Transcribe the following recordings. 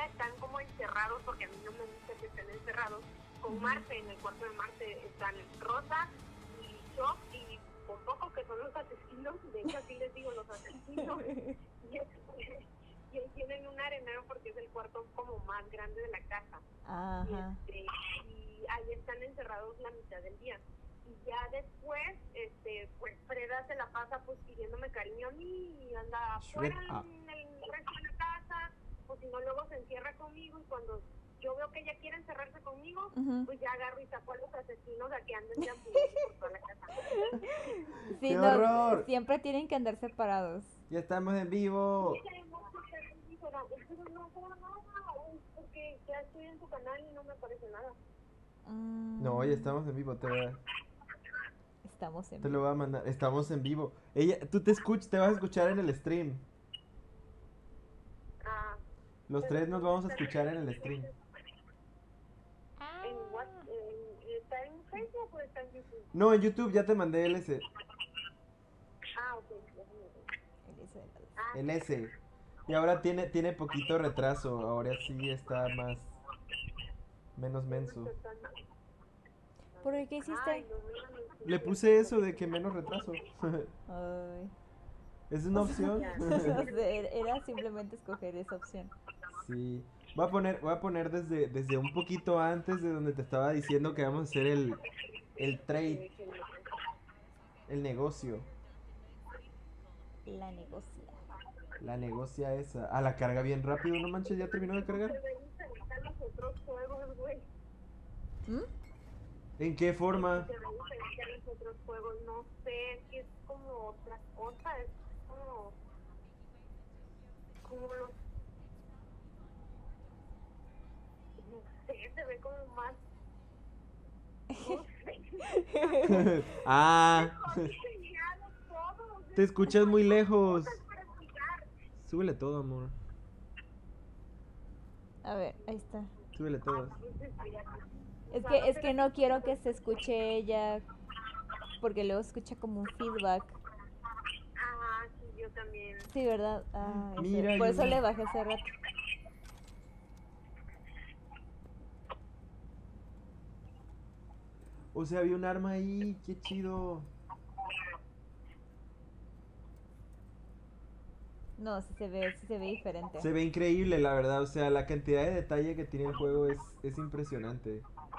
día están como encerrados, porque a mí no me gusta que estén encerrados, con Marte, en el cuarto de Marte están Rosa y Shock y Poco, que son los asesinos, de hecho así les digo, los asesinos, y ahí tienen un arenero porque es el cuarto como más grande de la casa. Ajá. Y ahí están encerrados la mitad del día. Y ya después, pues Freda se la pasa pues pidiéndome cariño a mí y anda afuera en el resto de la casa, o si no luego se encierra conmigo y cuando yo veo que ella quiere encerrarse conmigo, pues ya agarro y saco a los asesinos a que anden deambulando por toda la casa. Sí, ¡Qué no, horror! siempre tienen que andar separados. Ya estamos en vivo. Pero no puedo nada, porque ya estoy en tu canal y no me aparece nada. No, ya estamos en vivo, Estamos en te lo vivo. voy a mandar. Estamos en vivo. Tú te vas a escuchar en el stream. Ah, Los tres nos vamos a escuchar en el stream. ¿está en Facebook o está en YouTube? No, en YouTube ya te mandé el S. Ah, ok. El S. Y ahora tiene poquito retraso. Ahora sí está menos menso. ¿Por qué hiciste? Le puse eso de que menos retraso. Ay. Es una opción. No sé, era simplemente escoger esa opción. Sí. Voy a poner desde un poquito antes de donde te estaba diciendo que vamos a hacer el trade. El negocio. La negocia. La negocia esa. Ah, la carga bien rápido, no manches, ya terminó de cargar. ¿Mm? ¿En qué forma? No sé, es que es como otra cosa, es como los, no sé, se ve como más, no sé. Ah, te escuchas muy lejos. Súbele todo, amor. A ver, ahí está. Súbele todo. Es que no quiero que se escuche ella porque luego escucha como un feedback. Ah, sí, yo también. Sí, ¿verdad? Ah, eso. Mira, Por eso le bajé hace rato. O sea, había un arma ahí, qué chido. No, sí se ve diferente. Se ve increíble, la verdad. O sea, la cantidad de detalle que tiene el juego es impresionante.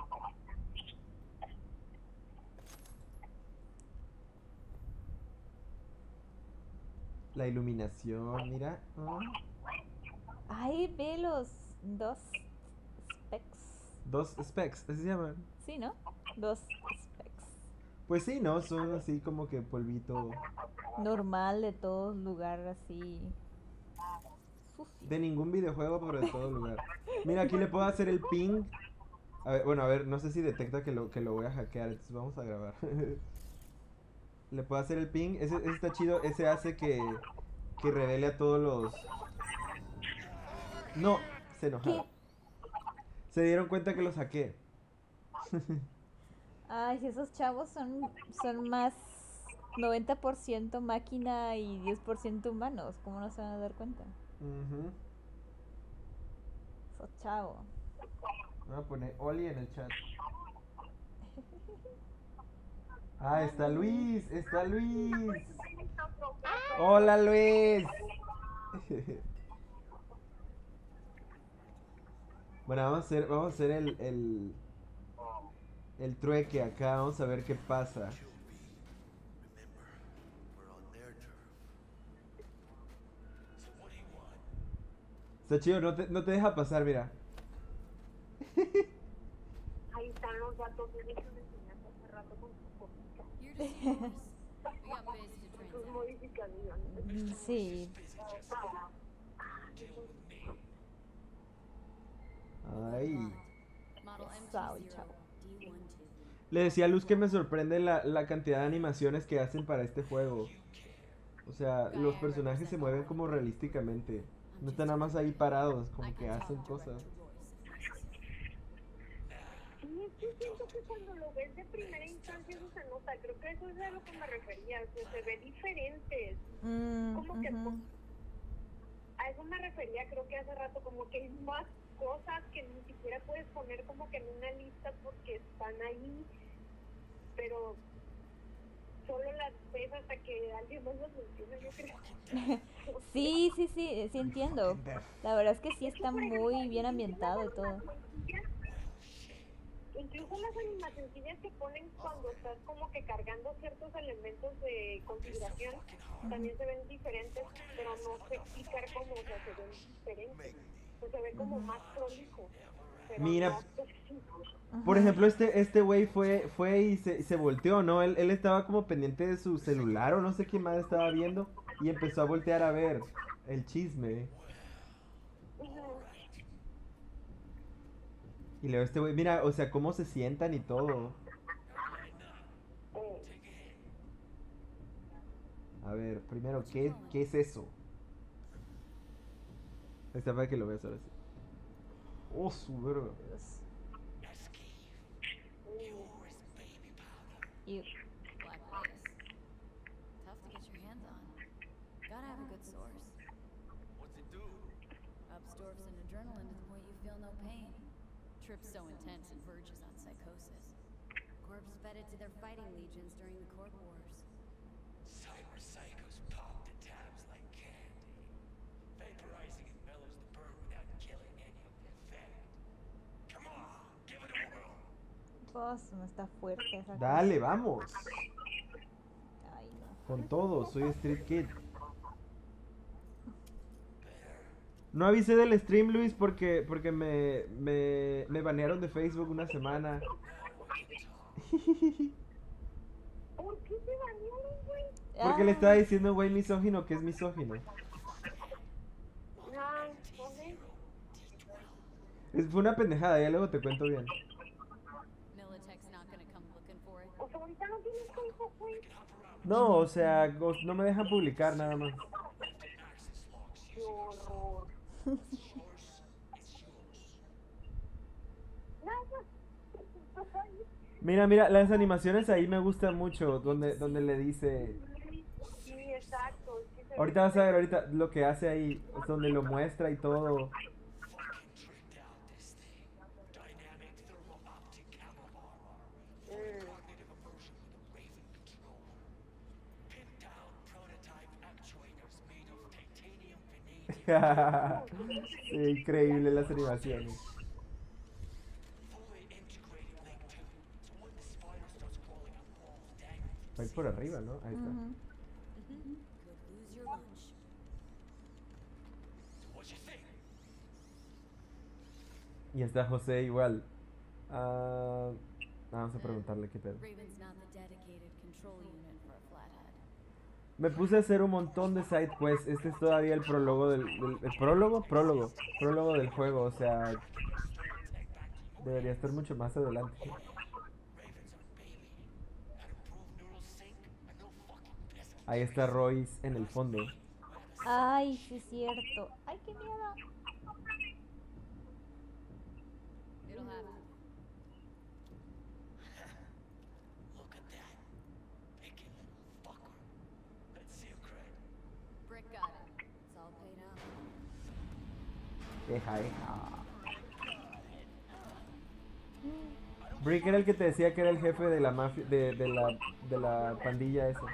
La iluminación, mira. Oh. Ay, ve los dos specs. Dos specs, así se llaman. Sí, ¿no? Dos specs. Pues sí, ¿no? Son así como que polvito. Normal de todos lugares así. Sucio. De ningún videojuego, pero de todo lugar. Mira, aquí le puedo hacer el ping. A ver, bueno, a ver, no sé si detecta que lo voy a hackear, entonces vamos a grabar. Le puedo hacer el ping. Ese está chido. Ese hace que revele a todos los... No, se enojaron. ¿Qué? Se dieron cuenta que los saqué. Ay, si esos chavos son más 90% máquina y 10% humanos. ¿Cómo no se van a dar cuenta? Ujú. Esos chavos. Voy a poner Oli en el chat. Ah, está Luis, está Luis. Hola, Luis. Bueno, vamos a hacer el trueque acá. Vamos a ver qué pasa. Está chido, no te deja pasar, mira. Ahí están los datos de eso me enseñaste hace rato con sus cositas. Sus modificaciones. Sí. Ay. Chao, chao. Le decía a Luz que me sorprende la cantidad de animaciones que hacen para este juego. O sea, los personajes se mueven como realísticamente. No están nada más ahí parados, como que hacen cosas. Sí, es que siento que cuando lo ves de primera instancia eso se nota. Creo que eso es a lo que me refería. O sea, se ve diferente. Como que a eso me refería, creo que hace rato, como que hay más cosas que ni siquiera puedes poner como que en una lista porque están ahí, pero solo las ves hasta que alguien más las menciona, yo creo. Sí, entiendo. La verdad es que sí está muy bien ambientado y todo. Incluso las animacioncillas que ponen cuando estás como que cargando ciertos elementos de configuración también se ven diferentes, pero no sé explicar cómo, o sea, se ven diferentes. O se ve como más prolijo, pero Mira, no preciso. por ejemplo, este güey fue y se volteó, ¿no? Él estaba como pendiente de su celular o no sé qué más estaba viendo y empezó a voltear a ver el chisme. Y luego este güey, mira, o sea, cómo se sientan y todo. A ver, primero, ¿qué es eso? Esta para que lo veas ahora sí. Oh, su verga. Y Black Lotus. Tough to get your hands on. Gotta have a good source. What's it do? Upstorfs an adrenaline to the point you feel no pain. Trip's so intense it verges on psychosis. Corps fed it to their fighting legions during the Corp Wars. Cyber psychos pop the tabs like candy. Vaporizing it mellows the burn without killing any of the effect. Come on, give it a whirl. pues, no está fuerte esa Dale, vamos. cosa. Ay, no. Con todo, soy Street Kid. No avisé del stream, Luis, porque me banearon de Facebook una semana. ¿Por qué te banearon, güey? Porque le estaba diciendo güey misógino que es misógino. Ah, ok. Fue una pendejada, ya luego te cuento bien. Militech's not gonna come looking for it. O sea, ahorita no tienes Facebook, güey. No, o sea, no me dejan publicar nada más. Qué horror. Mira, las animaciones ahí me gustan mucho, donde le dice... Sí, exacto. Sí se Ahorita vas a ver, ahorita lo que hace ahí, es donde lo muestra y todo. Sí, increíble las animaciones. Va a ir por arriba, ¿no? Ahí está. Could lose your lunch. Y está José igual. Vamos a preguntarle qué pedo. Raven's not the dedicated control unit for a flathead. Me puse a hacer un montón de side quests. Este es todavía el prólogo ¿el prólogo? Prólogo del juego, o sea... Debería estar mucho más adelante. Ahí está Royce en el fondo. Ay, sí es cierto. Ay, qué miedo. It'll happen. Look at that. Picky little fucker. Let's see your credit. Brick got it. It's all paid out. Eja. Brick era el que te decía que era el jefe de la mafia, de la pandilla esa.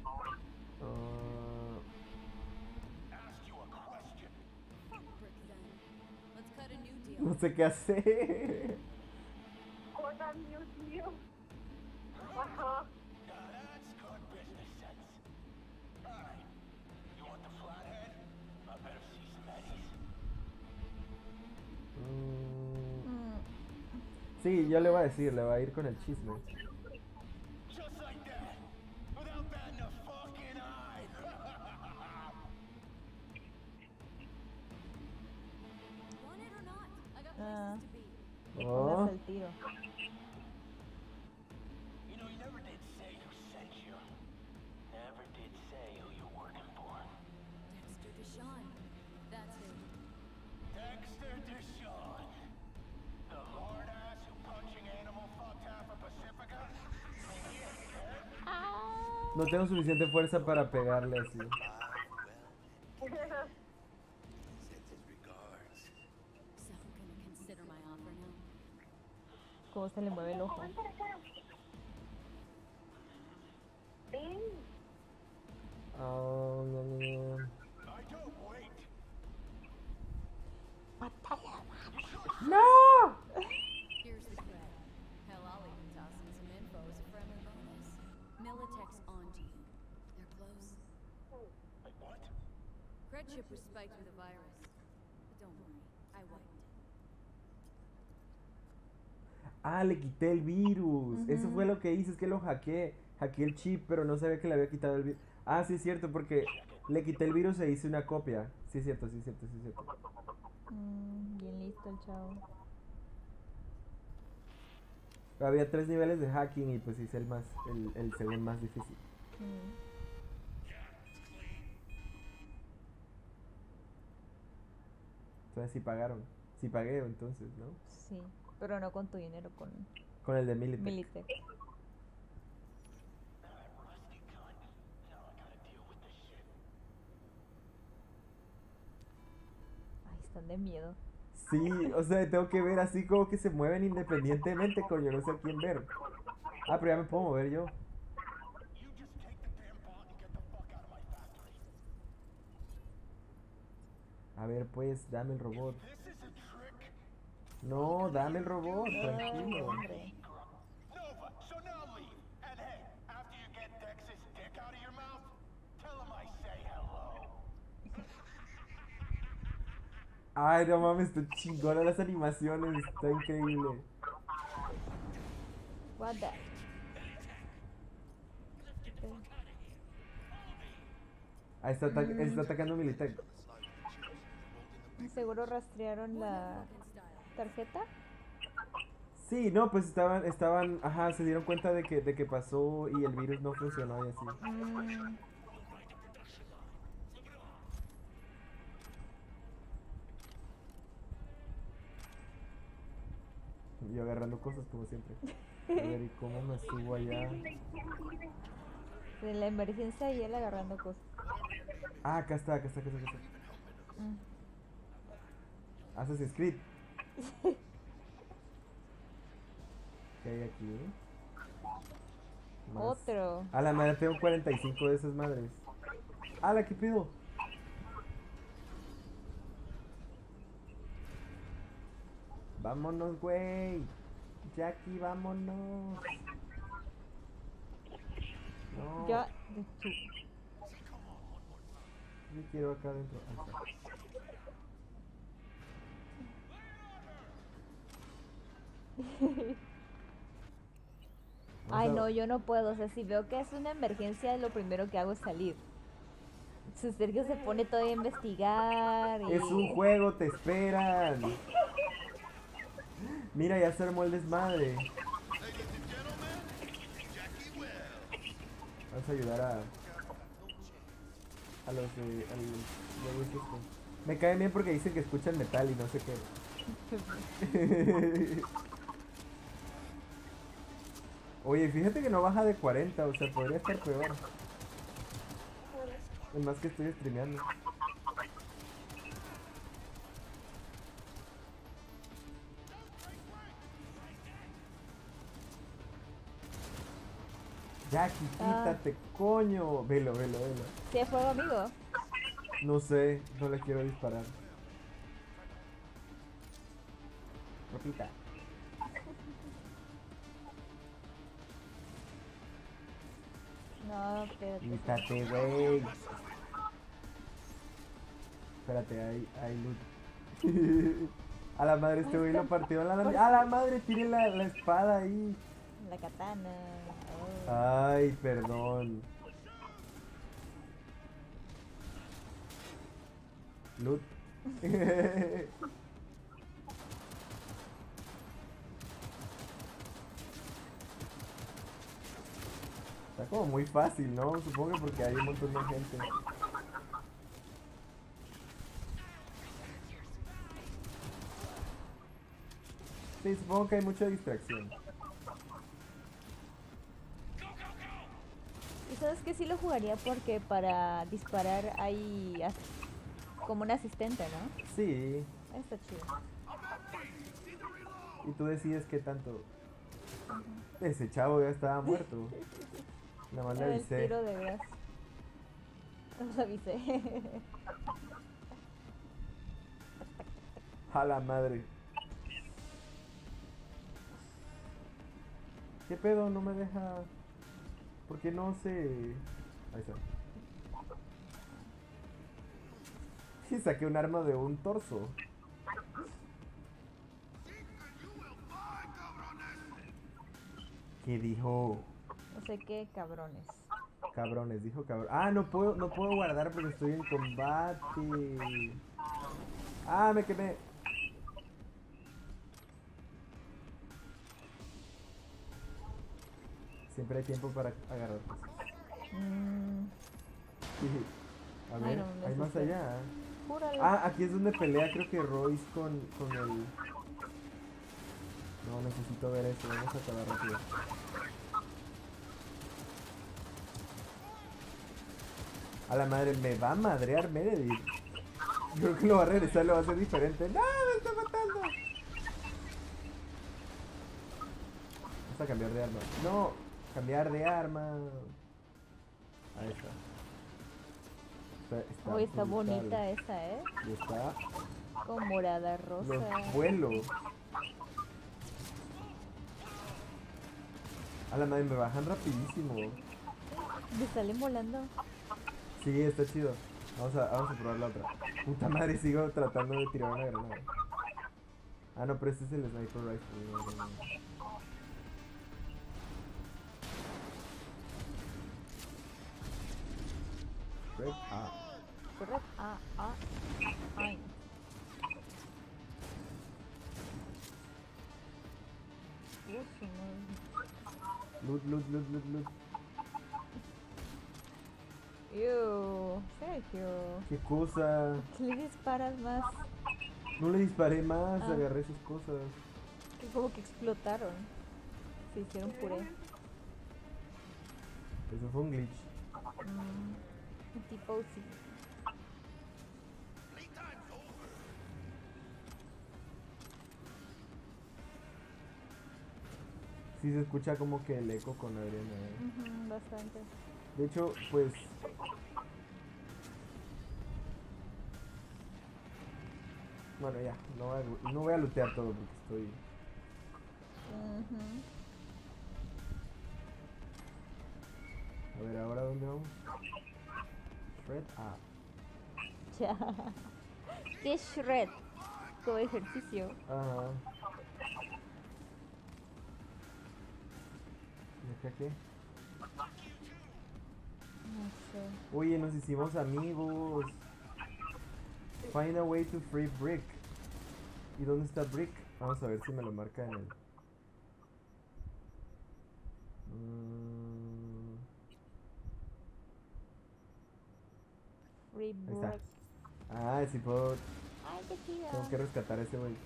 Brick then. Let's cut a new deal. No sé qué hacer. Cosa, Dios mío. Ajá. That's good business sense. Alright. You want the flathead? I better see some eddies. Sí, yo le voy a decir, le va a ir con el chisme. Just like that. Without batting a fucking eye. Want it or not? I got Ah. places to be. Oh, El tiro. You know, you never did say who sent you. Never did say who you're working for. Dexter Deshawn. That's who. Dexter Deshawn. The hard ass who punching animal fucked half of Pacifica? no tengo suficiente fuerza para pegarle así. cómo se le mueve el ojo. Ven para acá. Ven. Oh, no. I don't wait. ¡No! Here's the cred. Hell, I'll even toss in some info as a friendly bonus. Militech's onto you. They're close. Like what? Cred chip was spiked with a virus. But don't worry, I wiped it. Ah, le quité el virus. Eso fue lo que hice, es que lo hackeé. Hackeé el chip, pero no sabía que le había quitado el virus. Ah, sí es cierto, porque le quité el virus e hice una copia. Sí es cierto, sí es cierto, sí es cierto. Bien listo el chavo. Había 3 niveles de hacking y pues hice el segundo más difícil. Entonces sí pagaron. Sí pagué entonces, ¿no? Sí, pero no con tu dinero, Con el de Militech. Militech. Rusty cunt. Now I gotta deal with this shit. Ay, están de miedo. Sí, o sea, tengo que ver así como que se mueven independientemente, coño, no sé a quién ver. Ah, pero ya me puedo mover yo. You just take the damn bot and get the fuck out of my factory. A ver, pues, dame el robot. This is a trick. No, dame el robot, Ay, tranquilo. hombre. Nova, so now leave. And hey, after you get Dex's dick out of your mouth, tell him I say hello. Ay, no mames, está chingona las animaciones, está increíble. What the... Ahí está, está atacando Militech. ¿Seguro rastrearon la tarjeta? Sí, no, pues estaban, ajá, se dieron cuenta de que pasó y el virus no funcionó y así. Yo agarrando cosas como siempre. A ver, ¿y cómo me subo allá? De la emergencia y él agarrando cosas. Ah, acá está. Assassin's Creed. ¿Qué hay aquí? Más. Otro. A la madre, tengo 45 de esas madres. ¡Hala, qué pido! Vámonos, güey. Jackie, vámonos. No, Yo... yo quiero acá adentro. Ahí está. Ay, no, yo no puedo. O sea, si veo que es una emergencia, lo primero que hago es salir. Su Sergio se pone todo a investigar y... Es un juego, te esperan. Mira, ya se armó el desmadre. Vamos a ayudar a los de estos. Me caen bien porque dicen que escuchan metal y no sé qué. Oye, fíjate que no baja de 40, o sea, podría estar peor. Es más que estoy streameando. Jackie, quítate, coño. Velo. ¿Sí es fuego, amigo? No sé, no le quiero disparar. Ropita. No, espérate. Quítate, güey. Espérate, hay loot. A la madre, este güey lo partió a la madre, tiene la espada ahí. La katana. Oh. Ay, perdón. Loot. Está como muy fácil, ¿no? Supongo que porque hay un montón de gente. Sí, supongo que hay mucha distracción. Y sabes que sí lo jugaría porque para disparar hay como un asistente, ¿no? Sí. Está chido. Y tú decides qué tanto. Ese chavo ya estaba muerto. Nada más le Era el avisé. tiro de gas. Os avisé. A la madre. ¿Qué pedo? No me deja. ¿Por qué no se...? Ahí está. Y saqué un arma de un torso. ¿Qué dijo? No sé qué, cabrones. Cabrones, dijo cabrón. Ah, no puedo guardar porque estoy en combate. Ah, me quemé. Siempre hay tiempo para agarrar cosas. A Ay, ver, no, hay más necesito. allá. Júralo. Ah, aquí es donde pelea creo que Royce con el... No, necesito ver eso, vamos a acabar rápido. A la madre, me va a madrear Meredith. Creo que lo va a regresar, lo va a hacer diferente. ¡No, me está matando! Vamos a cambiar de arma. No, cambiar de arma. Ahí está. Uy, está brutal. bonita esa, ¿eh? Y está Con morada rosa. los vuelos. A la madre, me bajan rapidísimo. Me sale volando. Sí, está chido. Vamos a probar la otra. Puta madre, sigo tratando de tirar una granada. Ah, no, pero este es el sniper rifle. No. Red A. Correcto. Ay. Uy, su madre. Loot. Ew, Sergio. ¿Qué cosa? ¿Qué le disparas más? No le disparé más, Ah. agarré sus cosas. Que como que explotaron. Se hicieron puré. Eso fue un glitch. Tipo sí. Sí se escucha como que el eco con Adriana. Bastante. De hecho, pues... Bueno, ya, no voy a lootear todo porque estoy... A ver, ¿ahora dónde vamos? Shred A. Ya. ¿Qué es shred? Como ejercicio. Ajá. ¿Y acá qué? No sé. Oye, nos hicimos amigos. Find a way to free Brick. ¿Y dónde está Brick? Vamos a ver si me lo marca en el... Free Ahí está. break. Ah, sí puedo... Ay, qué chido. Tengo que rescatar a ese güey.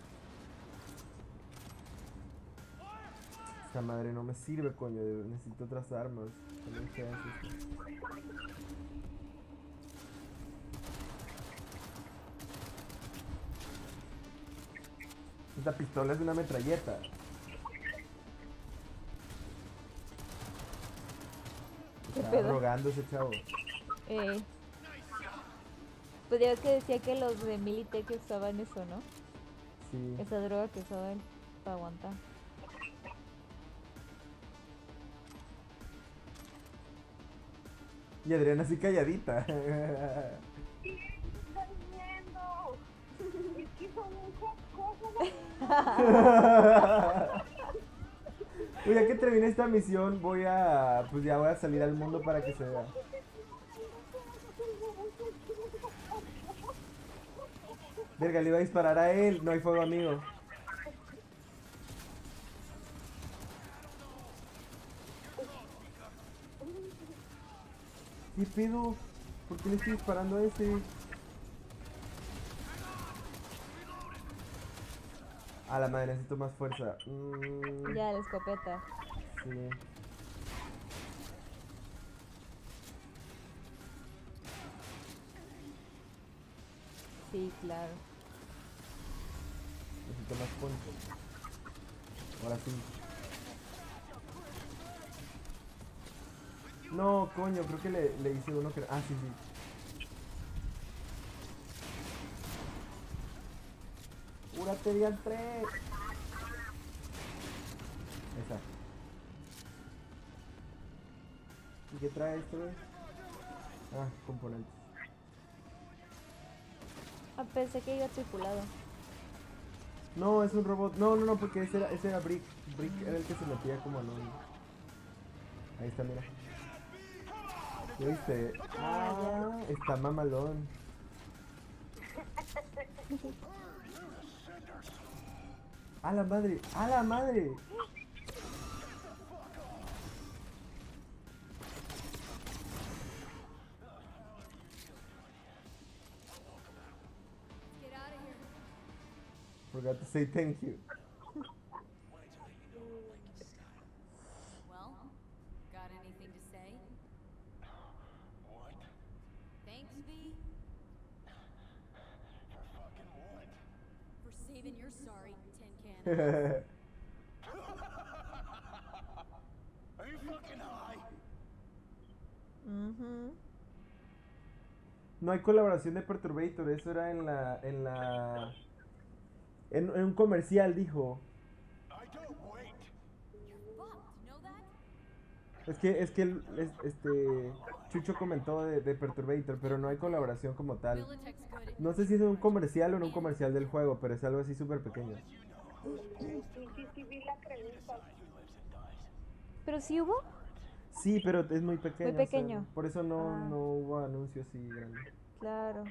Esta madre no me sirve, coño. Necesito otras armas. También feas estas. Esta pistola es una metralleta. ¿Qué Está pedo? rogando ese chavo. Pues ya ves que decía que los de Militech usaban eso, ¿no? Sí. Esa droga que usaban para aguantar. Y Adriana así calladita. Sí, está viendo. Es que son muchas cosas. Oye, ya que termine esta misión, pues ya voy a salir al mundo para que se vea. Verga, le iba a disparar a él. No hay fuego, amigo. ¿Qué pedo? ¿Por qué le estoy disparando a ese? A la madre, necesito más fuerza. Ya, la escopeta. Sí. Sí, claro. Necesito más puntos. Ahora sí. No, coño, creo que le hice uno que... Ah, sí, sí. ¡Cúrate, diantre! Esa. ¿Y qué trae esto, güey? Ah, componentes. Ah, pensé que iba tripulado. No, es un robot. No, no, no, porque ese era Brick. Brick era el que se metía como en un... Ahí está, mira. ¿Qué viste? Ah, está mamalón. ¡A la madre! ¡A la madre! Get out of here. Forgot to say thank you. Well, got anything to say? What? Thanks, V. For fucking what? For saving your sorry tin can. Are you fucking high? Ujú. No hay colaboración de Perturbator, eso era en un comercial, dijo. I don't wait. You're fucked, you know that? Este Chucho comentó de Perturbator, pero no hay colaboración como tal. Militech's good at No sé si es un comercial o en un comercial del juego, pero es algo así súper pequeño. Sí, vi la pregunta. ¿Pero sí hubo? Sí, pero es muy pequeño. o sea, pequeño. por eso no, Ah. no hubo anuncio así grande. Claro.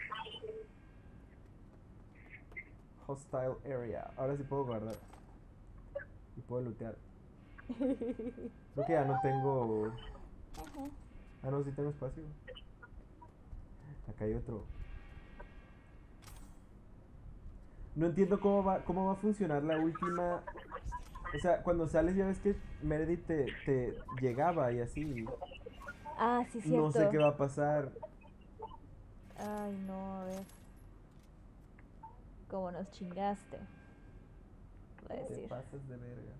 Hostile area. Ahora sí puedo guardar. Y puedo lootear. Creo que ya no tengo... Ah, no, sí tengo espacio. Acá hay otro. No entiendo cómo va a funcionar la última... O sea, cuando sales ya ves que Meredith te llegaba y así. Ah, sí, cierto. No sé qué va a pasar. Ay, no, a ver. ¿Cómo nos chingaste? Voy a Te decir. pasas de verga.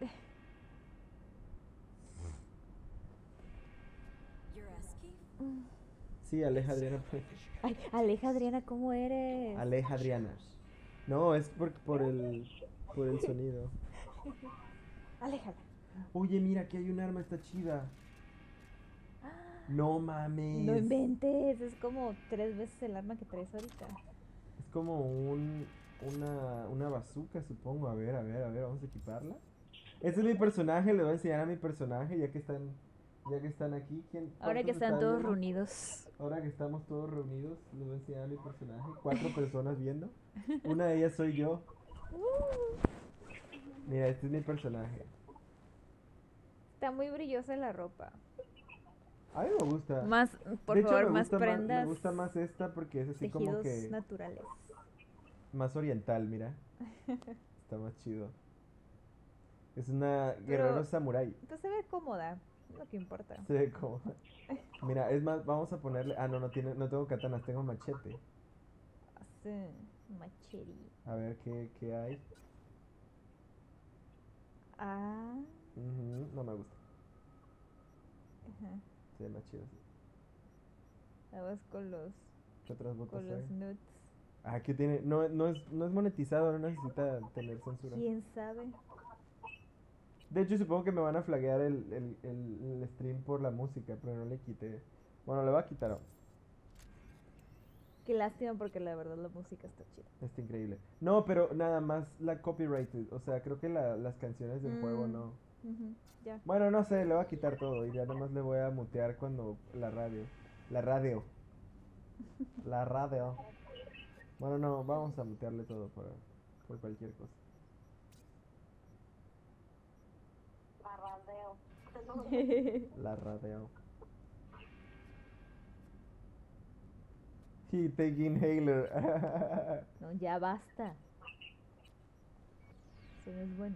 your escape. Sí, Aleja Adriana. Ay, Aleja Adriana, ¿cómo eres? Aleja Adriana. No, es por el sonido. Aléjala. Oye, mira, aquí hay un arma, está chida. No mames. No inventes, es como 3 veces el arma que traes ahorita. Es como una bazooka, supongo. A ver, vamos a equiparla. Este es mi personaje, le voy a enseñar a mi personaje ya que están aquí. Ahora que ¿Cuántos están están todos viendo? reunidos. Ahora que estamos todos reunidos, les voy a enseñar a mi personaje. 4 personas viendo. Una de ellas soy yo. Mira, este es mi personaje. Está muy brillosa la ropa. A mí me gusta. Más, por De hecho, favor, me más gusta prendas. me gusta más esta porque es así como tejidos que naturales. más oriental, mira. Está más chido. Es una Pero- guerrero samurái. Pues se ve cómoda, es lo que importa. Se ve como... Mira, es más, vamos a ponerle... Ah, no tengo katanas, tengo machete. Hace machete. A ver qué hay. Ah, Ujú, no me gusta. ajá. Se ve más chido así. Vamos con los ¿Qué otras botas hay? nudes. Ah, ¿qué tiene? No es monetizado, no necesita tener censura. ¿Quién sabe? De hecho, supongo que me van a flaguear el stream por la música, pero no le quité. Bueno, le voy a quitar. Qué lástima porque la verdad la música está chida. Está increíble. No, pero nada más la copyrighted. O sea, creo que las canciones del juego Mm. no. Ujú, ya. Bueno, no sé, le voy a quitar todo y ya nada más le voy a mutear cuando la radio. La radio. La radio. Bueno, no, vamos a mutearle todo por cualquier cosa. Barradeo. La radio. He take inhaler. No, ya basta. Eso no es bueno.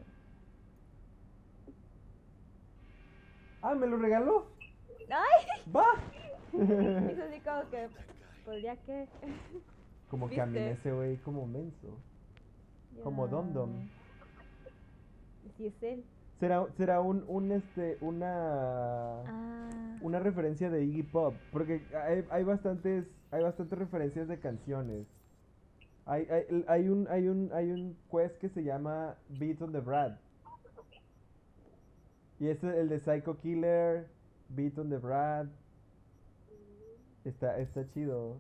Ah, ¿me lo regaló? ¡Ay! ¡Va! Es así como que, pues ya que. Como ¿Viste? caminé ese güey como menso. Como Dom Dom. Si es él. Será una Ah, una referencia de Iggy Pop, porque hay bastantes referencias de canciones. Hay un quest que se llama Beats on the Brad. Y es el de Psycho Killer, Beats on the Brad. Está chido.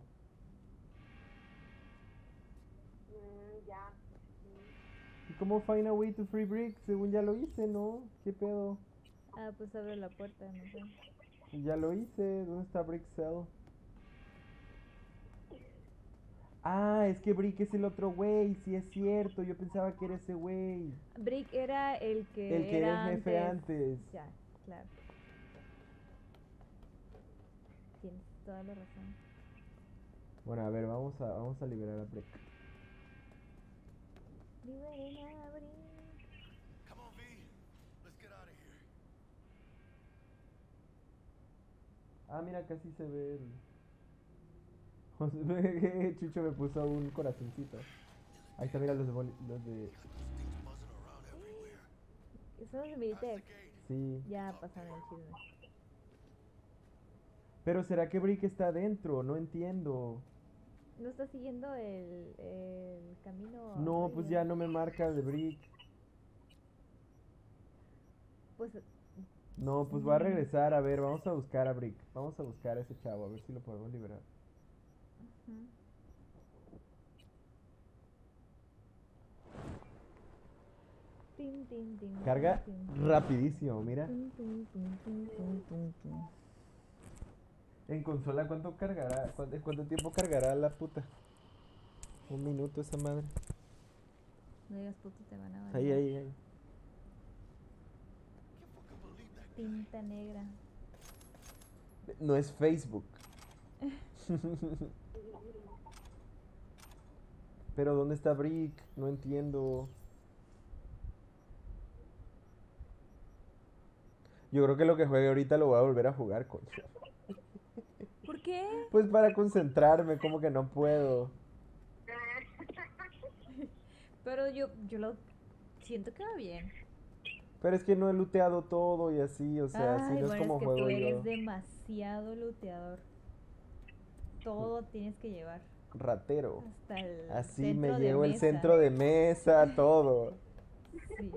Ya. ¿Y cómo find a way to free Brick? Según ya lo hice, ¿no? ¿Qué pedo? pues abre la puerta, no sé. Ya lo hice. ¿Dónde está Brick Cell? Ah, es que Brick es el otro güey. Sí, es cierto. Yo pensaba que era ese güey. Brick era el que El que era era el jefe antes. antes. Ya, claro. Tienes toda la razón. Bueno, a ver, vamos a liberar a Brick. Liberen a Brick. Come on, V. Let's get out of here. Ah, mira, casi se ve el... Chucho me puso un corazoncito. Ahí está, mira los de... Those things buzzing around everywhere. Eso es That's Militech. the gate. Sí. Ya pasaron el chisme. Pero ¿será que Brick está adentro? No entiendo. ¿No está siguiendo el camino? No, pues ya Radiant? no me marca de Brick. Pues No, pues va a regresar. A ver, vamos a buscar a Brick. Vamos a buscar a ese chavo, a ver si lo podemos liberar. ujú. Tin, tin, tin, Carga tin, tin, rapidísimo, mira. tin, tin, tin, tin, tin, tin, tin. En consola, ¿cuánto cargará? ¿Cuánto tiempo cargará la puta? 1 minuto esa madre. No digas puto, te van a Ahí, banear. ahí, ahí. Can't fucking believe that guy. Tinta negra. No es Facebook. Pero ¿dónde está Brick? No entiendo. Yo creo que lo que juegue ahorita lo voy a volver a jugar, coño. ¿Por qué? Pues para concentrarme, como que no puedo. Pero yo lo siento que va bien. Pero es que no he looteado todo y así, o sea, así Ay, no es bueno, es como que juego tú eres yo. demasiado looteador. Todo tienes que llevar. Ratero. Hasta el Así centro me de llevo el mesa. centro de mesa, todo. Sí.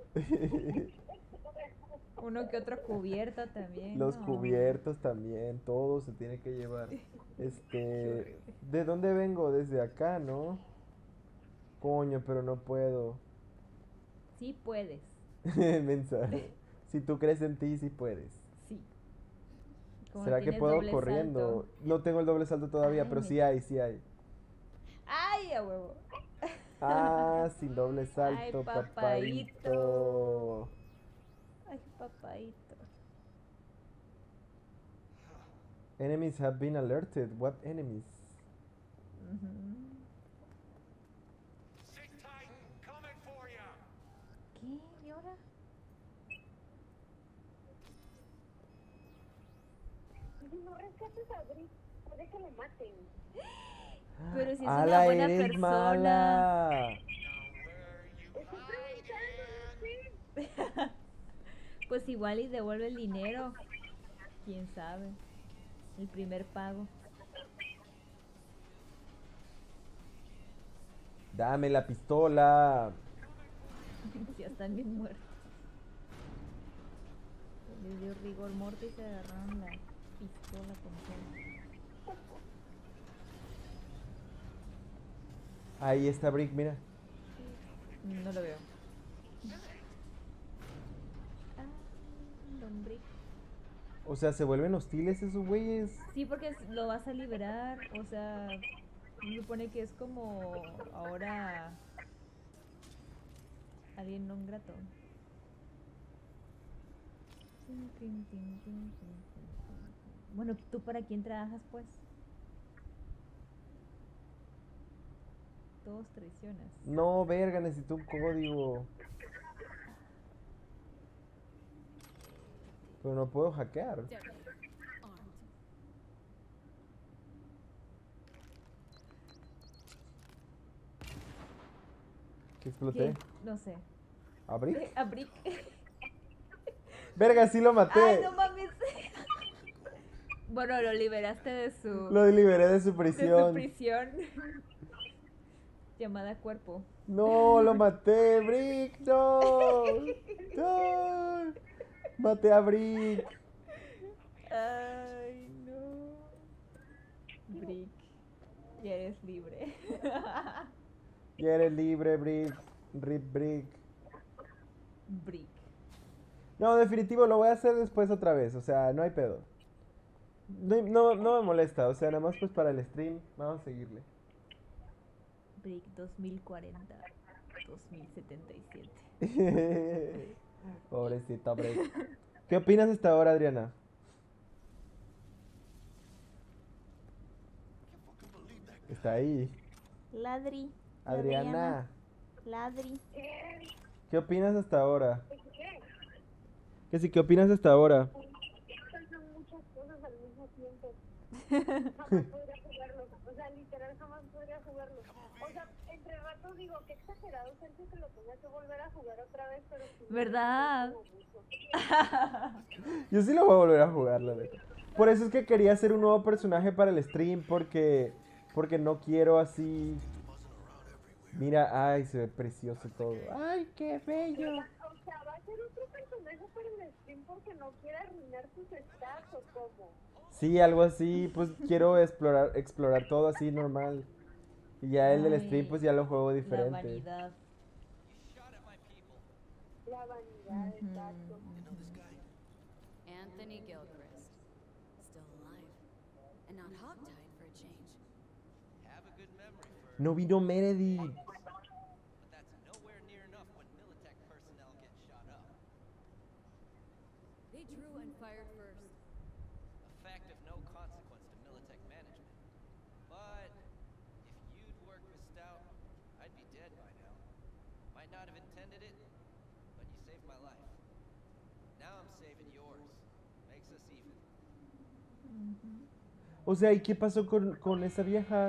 Uno que otro cubierta también. Los ¿no? cubiertos también, todo se tiene que llevar. horrible. ¿De dónde vengo? Desde acá, ¿no? Coño, pero no puedo. Sí puedes. Mensa. Si tú crees en ti, sí puedes. Sí. Como ¿Será que tienes puedo doble corriendo? salto. No tengo el doble salto todavía, Ay, pero me- sí hay, sí hay. ¡Ay, a huevo! Ah, sin doble Ay, salto, papaíto. papaíto. Ay, papaito. Enemies have been alerted. What enemies? Ujú. Sit tight. Coming for ya. ¿Qué? ¿Y ahora? Si no rescatas a Brick, puede que lo maten. Pero si es ¡Ala, una buena eres persona. mala! Now where you Estoy hiding? preguntando, no sé. Pues igual y devuelve el dinero. ¿Quién sabe? El primer pago. Dame la pistola. Ya están bien muertos. Les dio rigor mortis y se agarraron la pistola con todo. Ahí está Brick, mira. No lo veo. Ah, Don Brick. O sea, se vuelven hostiles esos güeyes. Sí, porque lo vas a liberar. O sea, se supone que es como ahora alguien non grato. Tin, tin, tin, tin, tin, tin. Bueno, ¿tú para quién trabajas, pues? Todos traicionas. No, verga, necesito un código. Pero no puedo hackear. Deadly. Armed. ¿Qué exploté? ¿Qué? No sé. ¿A Brick? A Brick. Verga, sí lo maté. ¡Ay, no mames! Bueno, lo liberaste de su... Lo liberé de su de su prisión. prisión. Llamada cuerpo. No, lo maté, Brick. No. No. Maté a Brick. Ay, no. Brick, ya eres libre. Ya eres libre, Brick. Rip Brick. Brick. No, definitivo, lo voy a hacer después otra vez. O sea, no hay pedo. No me molesta. O sea, nada más pues para el stream. Vamos a seguirle. Brick 2040. 2077. Pobrecita Brick. ¿Qué opinas hasta ahora, Adriana? Está ahí. Ladri. Adriana, Ladri. ¿qué opinas hasta ahora? ¿Qué? Que sí, ¿qué opinas hasta ahora? Son muchas cosas al mismo tiempo. Jamás podría jugarlo. O sea, literal, jamás podría jugarlo. O sea, entre ratos digo, qué exagerado, Sergio, que lo tenga que volver a jugar otra vez, pero... sí, ¿Verdad? como mucho. Yo sí lo voy a volver a jugar, la neta. Por eso es que quería hacer un nuevo personaje para el stream, porque no quiero así... Mira, ay, se ve precioso todo. Ay, qué bello. O sea, va a ser otro personaje para el stream porque no quiere arruinar sus stats o cómo. Sí, algo así, pues quiero explorar todo así normal. Y ya el del stream, pues ya lo juego La diferente. vanidad. La vanidad, exacto. Anthony Gilchrist. Still alive. And not hogtied for a change. Have a good memory for No vino Meredith. but that's nowhere near enough when Militech personnel get shot up. They drew and fired first. A fact of no consequence to Militech management. But if you'd worked with Stout, I'd be dead by now. Might not have intended it, but you saved my life. Now I'm saving yours. Makes us even. O sea, ¿y qué pasó con esa vieja?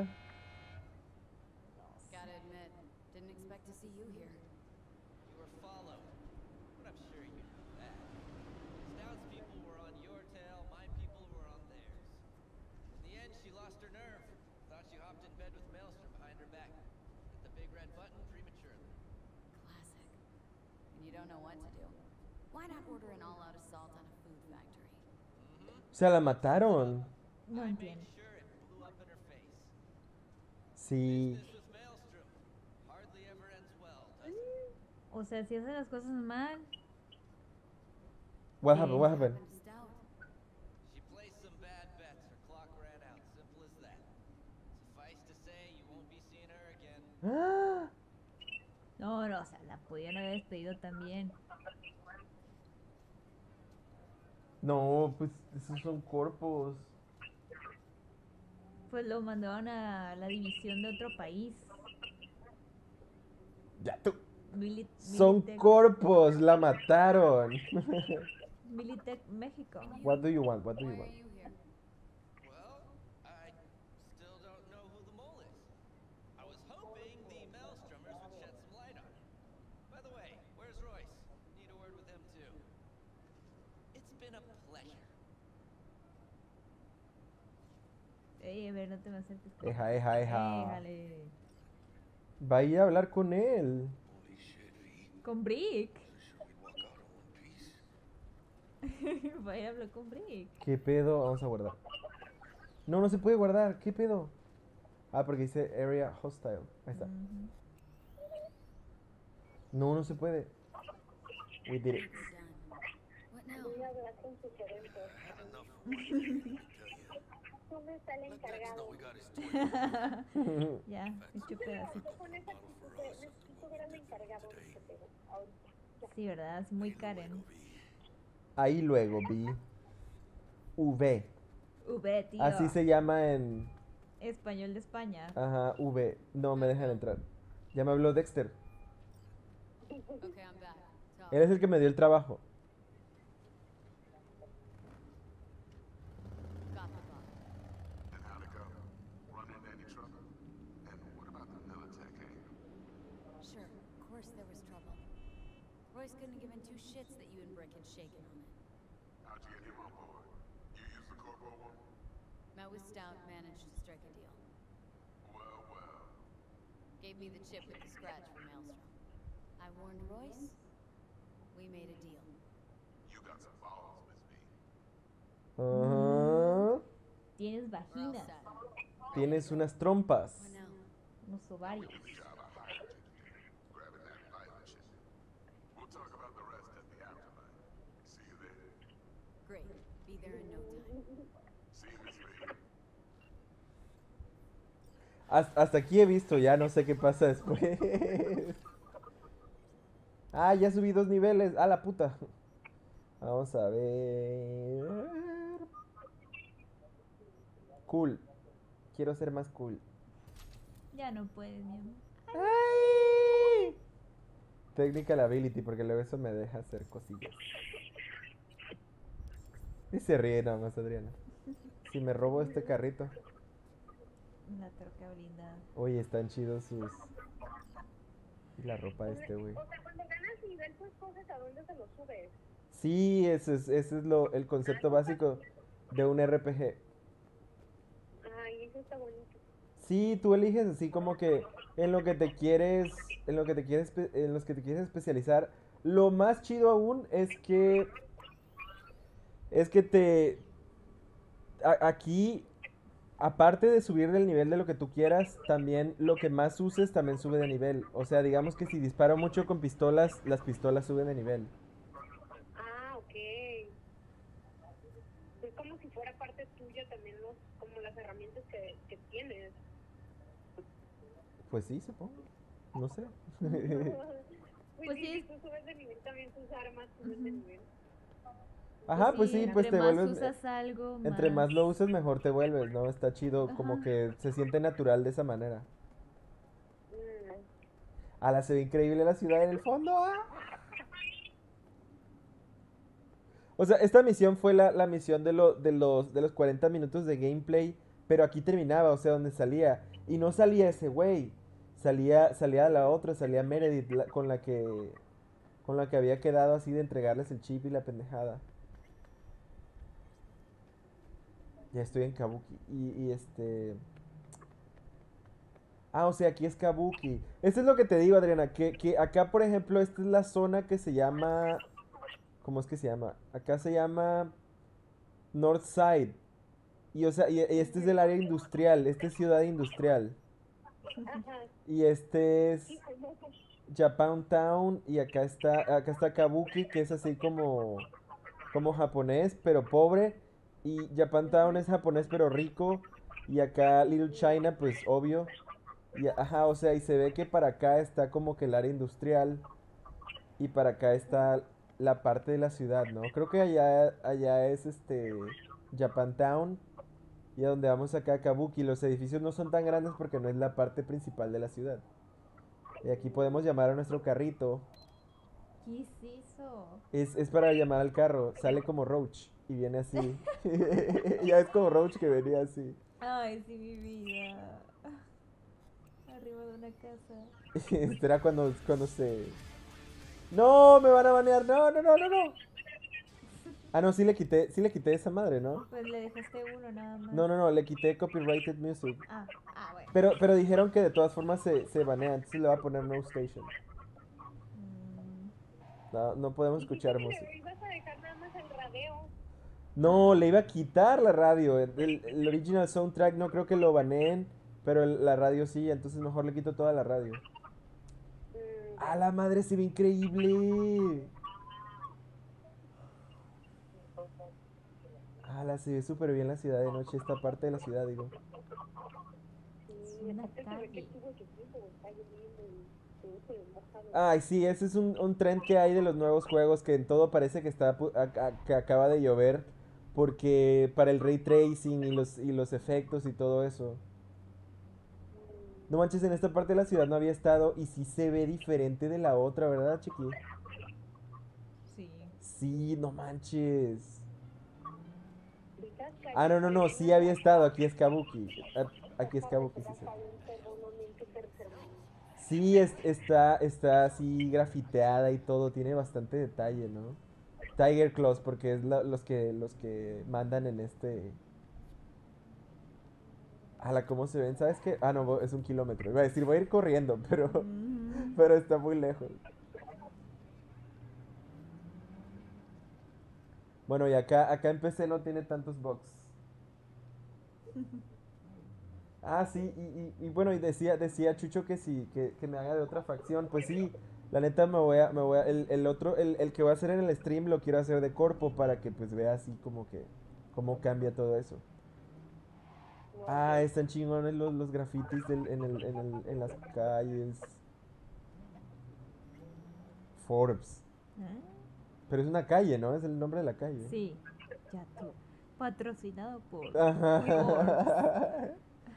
Gotta admit, didn't expect to see you here. You were followed, but I'm sure you knew that. Stout's people were on your tail, my people were on theirs. In the end, she lost her nerve. Thought you hopped in bed with Maelstrom behind her back. Hit the big red button prematurely. Classic. And you don't know what to do. Why not order an all-out assault on a food factory? O sea, la mataron. No I entiendo. made sure it blew up in her face. Sí. Business with Maelstrom hardly ever ends well, does it? O sea, si hace las cosas mal. What happened? What happened? Happened to Stout. She placed some bad bets. Her clock ran out. Simple as that. Suffice to say, you won't be seeing her again. ¡Ah! No, o sea, la pudieron haber despedido también. No, pues esos son corpos. Pues lo mandaron a la división de otro país. Ya tú. Son Son corpos, la mataron. Militech México. What do you want? What do you Why are want? you here? Well, I still don't know who the mole is. I was hoping the Maelstromers would shed some light on it. By the way, where's Royce? Need a word with him too. It's been a pleasure. Ey, a ver, no te me acerques. Eja, eja, eja. Déjale. Vaya a hablar con él. Con Brick. Vaya a hablar con Brick. ¿Qué pedo? Vamos a guardar. No, no se puede guardar. ¿Qué pedo? Ah, porque dice area hostile. Ahí está. Ujú. No, no se puede. We did it. Done. What now? Voy a hablar con su gerente. ¿Dónde está el encargado? Ya, hecho pedacito. Con esa actitud, necesito ver al encargado de este pedo. Ahorita. Sí, ¿verdad? Es muy Karen. Ahí luego vi. V. V, tío. Así se llama en. Español de España. Ajá, V. No me dejan entrar. Ya me habló Dexter. Okay, I'm back. Tell Él es el que me dio el trabajo. Got the bot. And how'd it go? Run into any trouble? And what about the Militech hangar? Sure, of course there was trouble. Royce couldn't have given two shits that you and Brick had shaken on it. How'd you get him on board? You used the corpo one? Met with Stout, managed to strike a deal. Well, well. Gave me the chip with the scratch for Maelstrom. I warned Royce. We made a deal. You got some balls, Miss B. Ajá. Tienes We're all vagina, set. Tienes unas trompas. What now? unos ovarios. The job I hired you to do, grabbing that pilot ship. We'll talk about the rest at the afterlife. See you there. Great. Be there in no time. See you, Miss B. Hasta aquí he visto, ya no sé qué pasa después. Ah, ya subí 2 niveles. A la puta. Vamos a ver. Cool. Quiero ser más cool. Ya no puedes, mi amor. ¡Ay! Technical ability, porque luego eso me deja hacer cosillas. Y se ríe nada más, Adriana. Si me robo este carrito. La troca blindada. Oye, están chidos sus... Y la ropa de este güey. O sea, cuando ganas nivel, pues coges a dónde se lo subes. Sí, ese es el concepto básico de un RPG. Ay, eso está bonito. Sí, tú eliges así como que en lo que te quieres, en los que te quieres especializar. Lo más chido aún es que aquí, aparte de subir del nivel de lo que tú quieras, también lo que más uses también sube de nivel. O sea, digamos que si disparo mucho con pistolas, las pistolas suben de nivel. Ah, ok. Es como si fuera parte tuya también como las herramientas que tienes. Pues sí, supongo. No sé. Pues Pues sí, sí. si tú subes de nivel, también tus armas suben de nivel. Ajá, pues sí, pues entre te más vuelves... usas algo, Entre más lo uses, mejor te vuelves, ¿no? Está chido, como Ajá. que se siente natural de esa manera. Mm. Ala, se ve increíble la ciudad en el fondo. ¡Ah! O sea, esta misión fue la misión de los 40 minutos de gameplay, pero aquí terminaba, o sea, donde salía. Y no salía ese güey. Salía la otra, salía Meredith, con la que había quedado así de entregarles el chip y la pendejada. Ya estoy en Kabuki. Ah, o sea, aquí es Kabuki. Esto es lo que te digo, Adriana, que acá, por ejemplo, esta es la zona que se llama... ¿Cómo es que se llama? Acá se llama North Side. Y, o sea, y este es del área industrial, este es ciudad industrial. Ajá. Y este es Sí, como Japantown y acá está Kabuki, que es así como japonés, pero pobre. Y Japantown es japonés, pero rico. Y acá Little China, pues obvio. Y, ajá, o sea, y se ve que para acá está como que el área industrial. Y para acá está la parte de la ciudad, ¿no? Creo que allá es Japantown. Y a donde vamos acá, Kabuki. Los edificios no son tan grandes porque no es la parte principal de la ciudad. Y aquí podemos llamar a nuestro carrito. ¿Qué es eso? Es para llamar al carro. Sale como Roach. Y viene así. Ya es como Roach que venía así. Ay, sí, mi vida. Arriba de una casa. Espera cuando se... ¡No! ¡Me van a banear! ¡No, no, no, no, no! Ah, no, sí le quité esa madre, ¿no? Pues le dejaste uno nada más. No, no, no, le quité copyrighted music. Ah, bueno. Pero dijeron que de todas formas se banea, entonces le va a poner no station. No podemos escuchar música. le ibas a dejar nada más el radio. No, le iba a quitar la radio. El original soundtrack no creo que lo baneen, pero la radio sí, entonces mejor le quito toda la radio. ¡A la madre, se ve increíble! Se ve súper bien la ciudad de noche, esta parte de la ciudad, digo. Sí, Una aparte se ve que calle. estuvo ese tiempo, está lloviendo y se ve mojado. Ay, sí, ese es un trend que hay de los nuevos juegos, que en todo parece que que acaba de llover, porque para el ray tracing y los efectos y todo eso. No manches, en esta parte de la ciudad no había estado y sí se ve diferente de la otra, ¿verdad, chiqui? Sí. Sí, no manches. Esas calles Ah, no, no, no, sí había estado, aquí es Kabuki. Aquí es Kabuki, sí, sí. Sí, está así grafiteada y todo, tiene bastante detalle, ¿no? Tiger Claws, porque es los que mandan en este... ¿Cómo se ven? ¿Sabes qué? Ah, no, es 1 kilómetro. Iba a decir, voy a ir corriendo, pero está muy lejos. Bueno, y acá en PC no tiene tantos bugs. Ah, sí, y bueno, y decía Chucho que sí, que me haga de otra facción. Pues sí, la neta el otro, el que voy a hacer en el stream lo quiero hacer de corpo para que pues vea así como que, cómo cambia todo eso. Ah, están chingones los grafitis en las calles. Forbes. ¿Eh? Pero es una calle, ¿no? Es el nombre de la calle. Sí, ya tú. Patrocinado por Forbes. Ajá.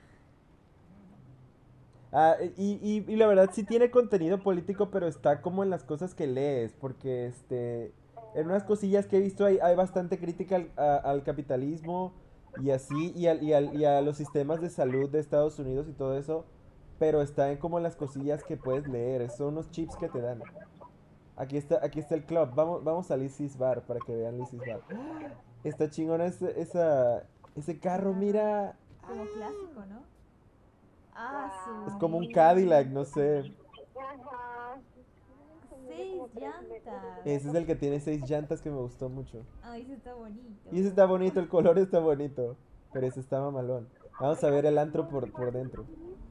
Y la verdad sí tiene contenido político, pero está como en las cosas que lees, porque en unas cosillas que he visto hay bastante crítica al capitalismo y así, y a los sistemas de salud de Estados Unidos y todo eso, pero está en como las cosillas que puedes leer, son unos chips que te dan. Aquí está el club, vamos a Lizzie's Bar para que vean Lizzie's Bar. Está chingona ese carro, mira. Como clásico, ¿no? Ah, Es su como un mecha. Cadillac, no sé. Ajá. 6 llantas. Ese es el que tiene 6 llantas que me gustó mucho. Ay, ese está bonito. Y ese está bonito, el color está bonito. Pero ese está mamalón. Vamos a ver el antro por dentro.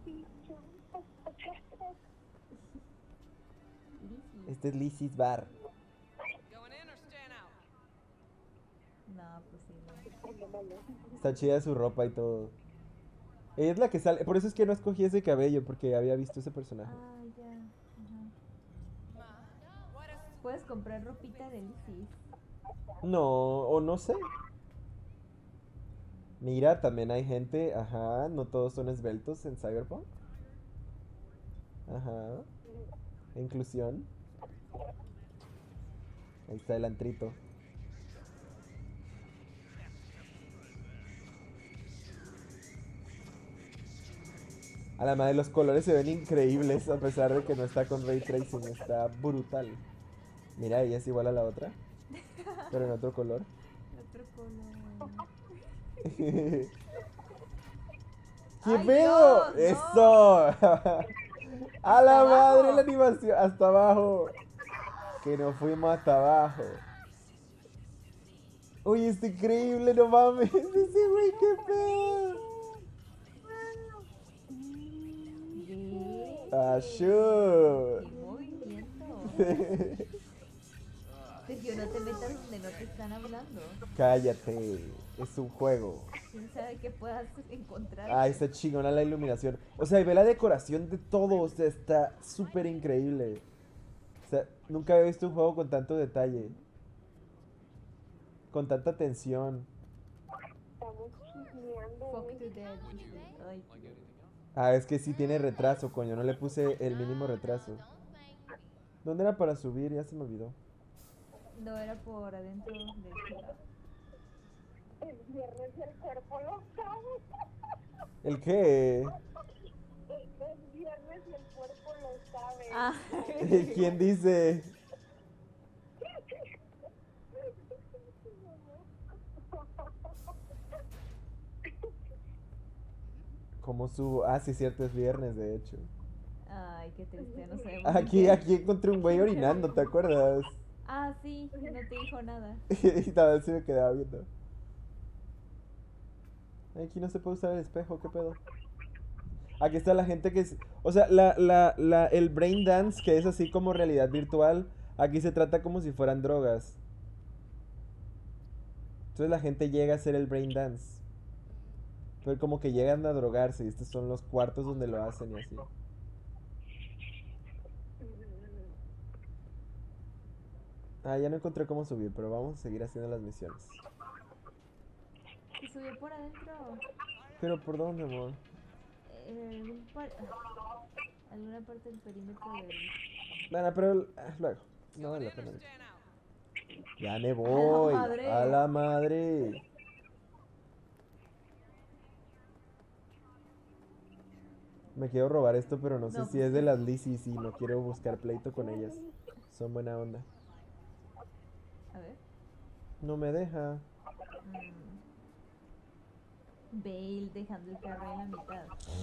Lizzy. Este es Lizzie's Bar. Going in or staying out? No, pues sí, no. Está chida su ropa y todo. Ella es la que sale. Por eso es que no escogí ese cabello, porque había visto ese personaje. Ah, ya. Ajá. Puedes comprar ropita de Lizzy. No, o no sé. Mira, también hay gente. Ajá, no todos son esbeltos en Cyberpunk. Ajá. Inclusión. Ahí está el antrito. A la madre, los colores se ven increíbles a pesar de que no está con ray tracing. Está brutal. Mira, ella es igual a la otra, pero en otro color. Otro color. ¿Qué ¡Ay, pedo? Dios, no! ¡Eso! ¡A la ¿Hasta madre abajo? la animación! Hasta abajo. Que nos fuimos hasta abajo. Uy, está increíble, no mames. Ese güey, qué pedo. ¿Qué? ¡Ashú! ¡Qué movimiento! Sergio, no te metas donde no te están hablando. Cállate. Es un juego. ¿Quién sabe qué puedas encontrar? Ah, está chingona la iluminación. O sea, y ve la decoración de todo. O sea, está súper increíble. O sea, nunca había visto un juego con tanto detalle. Con tanta atención. Estamos chismeando. Fuck to dead, dice. Ay, Dios. Ah, es que sí tiene retraso, coño. No le puse el mínimo retraso. ¿Dónde era para subir? Ya se me olvidó. No era por adentro de ciudad. El viernes y el cuerpo lo sabe. ¿El qué? El viernes y el cuerpo lo sabe. Ah, ¿Quién dice? ¿Cómo subo? Ah, sí, cierto, es viernes, de hecho. ay, qué triste, no sabemos. Aquí encontré un güey orinando, ¿te acuerdas? Ah, sí, no te dijo nada. Y también se me quedaba viendo. Aquí no se puede usar el espejo, ¿qué pedo? Aquí está la gente que es... O sea, el brain dance, que es así como realidad virtual, aquí se trata como si fueran drogas. Entonces la gente llega a hacer el brain dance. Pero como que llegan a drogarse y estos son los cuartos donde lo hacen y así. Ah, ya no encontré cómo subir, pero vamos a seguir haciendo las misiones. Se subió por adentro. ¿Pero por dónde, amor? Alguna parte del perímetro del... Bueno, pero luego. No vale la Going in pena. or staying out? Ya me voy. madre. A la madre. Me quiero robar esto, pero no sé No, si pues es de sí. las Lizzies y no quiero buscar pleito con ellas. Son buena onda. A ver. No me deja. Bale dejando el carro en la mitad.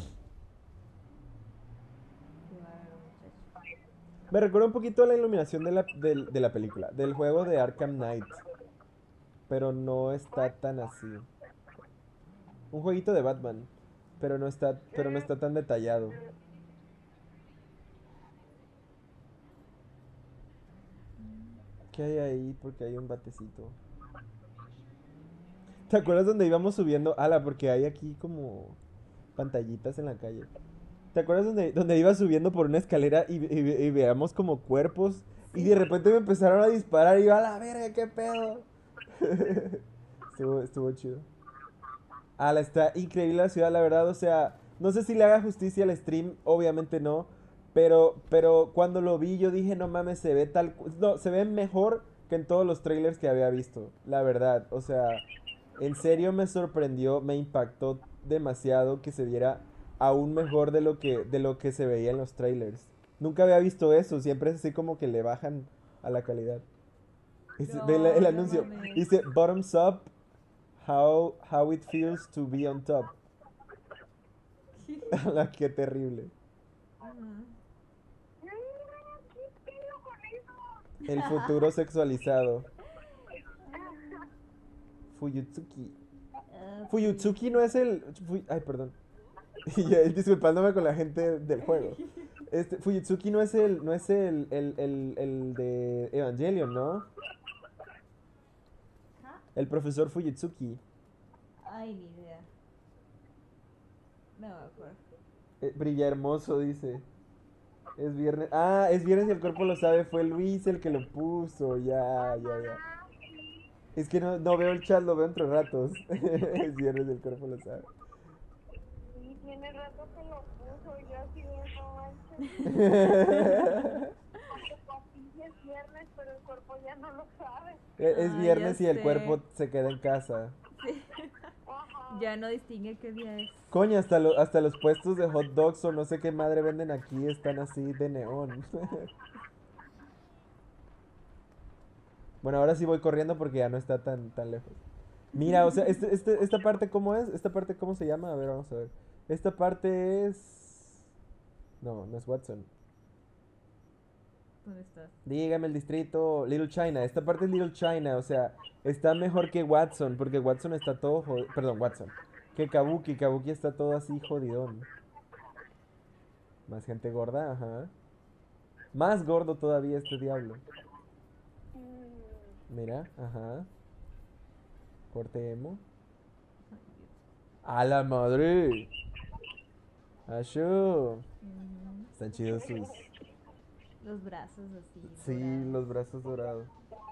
Qué bárbaro, muchacho. Me recuerda un poquito a la iluminación de la película, del juego de Arkham Knight. Pero no está tan así. Un jueguito de Batman. Pero no está tan detallado. ¿Qué hay ahí? Porque hay un batecito. ¿Te acuerdas donde íbamos subiendo? Ala, porque hay aquí como pantallitas en la calle. ¿Te acuerdas donde iba subiendo por una escalera y veíamos como cuerpos? Y de repente me empezaron a disparar y yo, a la verga, qué pedo. Estuvo chido. Ala, está increíble la ciudad, la verdad. O sea, no sé si le haga justicia al stream, obviamente no. Pero cuando lo vi, yo dije, no mames, se ve no, se ve mejor que en todos los trailers que había visto. La verdad, o sea, en serio me sorprendió, me impactó demasiado que se viera aún mejor de lo que se veía en los trailers. Nunca había visto eso, siempre es así como que le bajan a la calidad. Ve No, el no anuncio, mames. dice bottoms up, how it feels to be on top. La qué terrible. ¿Qué pedo con eso? El futuro sexualizado. Fuyutsuki. Fuyutsuki no es ay, perdón. Y ya, disculpándome con la gente del juego. Fuyutsuki no es el de Evangelion, ¿no? El profesor Fuyutsuki. Ay, ni idea. No me acuerdo. Brilla hermoso, dice. Es viernes. Ah, es viernes y el cuerpo lo sabe. Fue Luis el que lo puso. Ya. Es que no veo el chat, lo veo entre ratos. Es viernes y el cuerpo lo sabe. Sí, tiene rato que lo puso y yo así de no manches. Porque para ti sí es viernes, pero el cuerpo ya no lo sabe. Es Ah, viernes y ya el sé. cuerpo se queda en casa. Ajá. Ya no distingue qué día es. Coño, hasta los puestos de hot dogs o no sé qué madre venden aquí están así de neón. Bueno, ahora sí voy corriendo porque ya no está tan lejos. Mira, o sea, esta parte ¿cómo es? ¿Esta parte cómo se llama? A ver, vamos a ver. Esta parte es... No es Watson. ¿Dónde estás? Dígame el distrito Little China. Esta parte es Little China, o sea, está mejor que Watson, porque Watson está todo jodido. Perdón, Watson. Que Kabuki está todo así jodidón. Más gente gorda, ajá. Más gordo todavía este diablo. Mira, ajá. Corte emo. ¡A la madre! ¡Ashu! Están chidos sus... Los brazos así. Sí, dorados. los brazos dorados.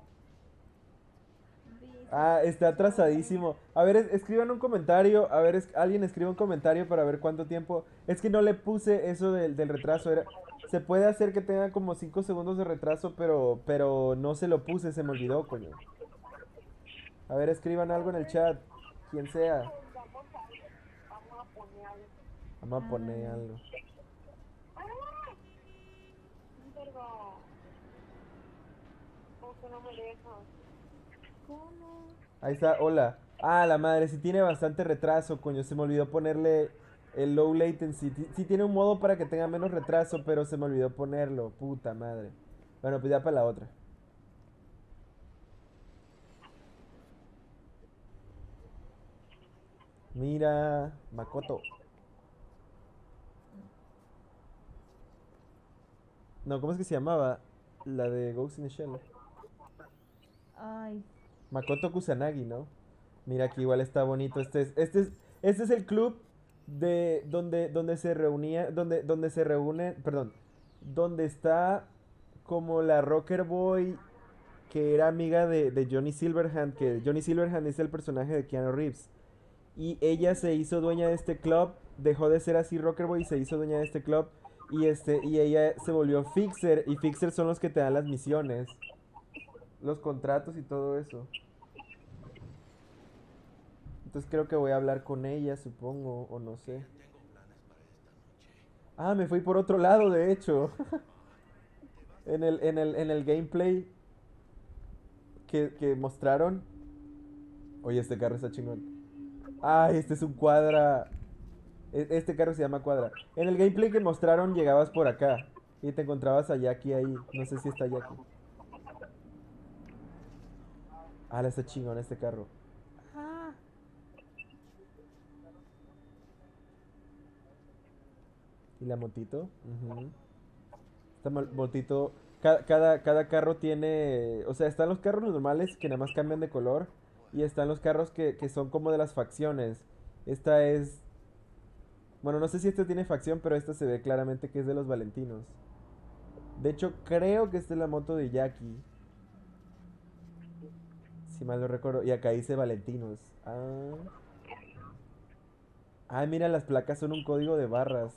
Sí, Ah, está atrasadísimo. A ver, escriban un comentario. A ver, alguien escribe un comentario para ver cuánto tiempo. Es que no le puse eso del retraso. Se puede hacer que tenga como 5 segundos de retraso, pero no se lo puse, se me olvidó, coño. A ver, escriban algo en el chat. Quien sea. Vamos a poner algo. Vamos a poner algo. Perdón. ¿Cómo que no me dejas? ¿Cómo? Ahí está, hola. Ah, la madre, sí tiene bastante retraso, coño. Se me olvidó ponerle el low latency. Sí tiene un modo para que tenga menos retraso, pero se me olvidó ponerlo. Puta madre. Bueno, pues ya para la otra. Mira, Makoto. No, ¿cómo es que se llamaba? La de Ghost in the Shell. Ay, Makoto Kusanagi, ¿no? Mira que igual está bonito. Este es el club de donde se reunía, donde se reúne, perdón, donde está como la Rocker Boy que era amiga de Johnny Silverhand, que Johnny Silverhand es el personaje de Keanu Reeves. Y ella se hizo dueña de este club, dejó de ser así Rocker Boy y se hizo dueña de este club. Y ella se volvió Fixer, y Fixer son los que te dan las misiones, los contratos y todo eso. Entonces creo que voy a hablar con ella, supongo, o no sé. Ah, me fui por otro lado, de hecho. En el gameplay que mostraron, Oye, este carro está chingón. Ay, este es un Cuadra. Este carro se llama Cuadra. En el gameplay que mostraron llegabas por acá y te encontrabas a Jackie ahí. No sé si está Jackie. Ah, está chingón este carro. ¿Y la motito? Ujú. Esta motito. Cada carro tiene. O sea, están los carros normales que nada más cambian de color. Y están los carros que son como de las facciones. Esta es. Bueno, no sé si este tiene facción, pero esta se ve claramente que es de los Valentinos. De hecho, creo que esta es la moto de Jackie. Si mal no recuerdo. Y acá dice Valentinos. Ah. Ah, mira, las placas son un código de barras.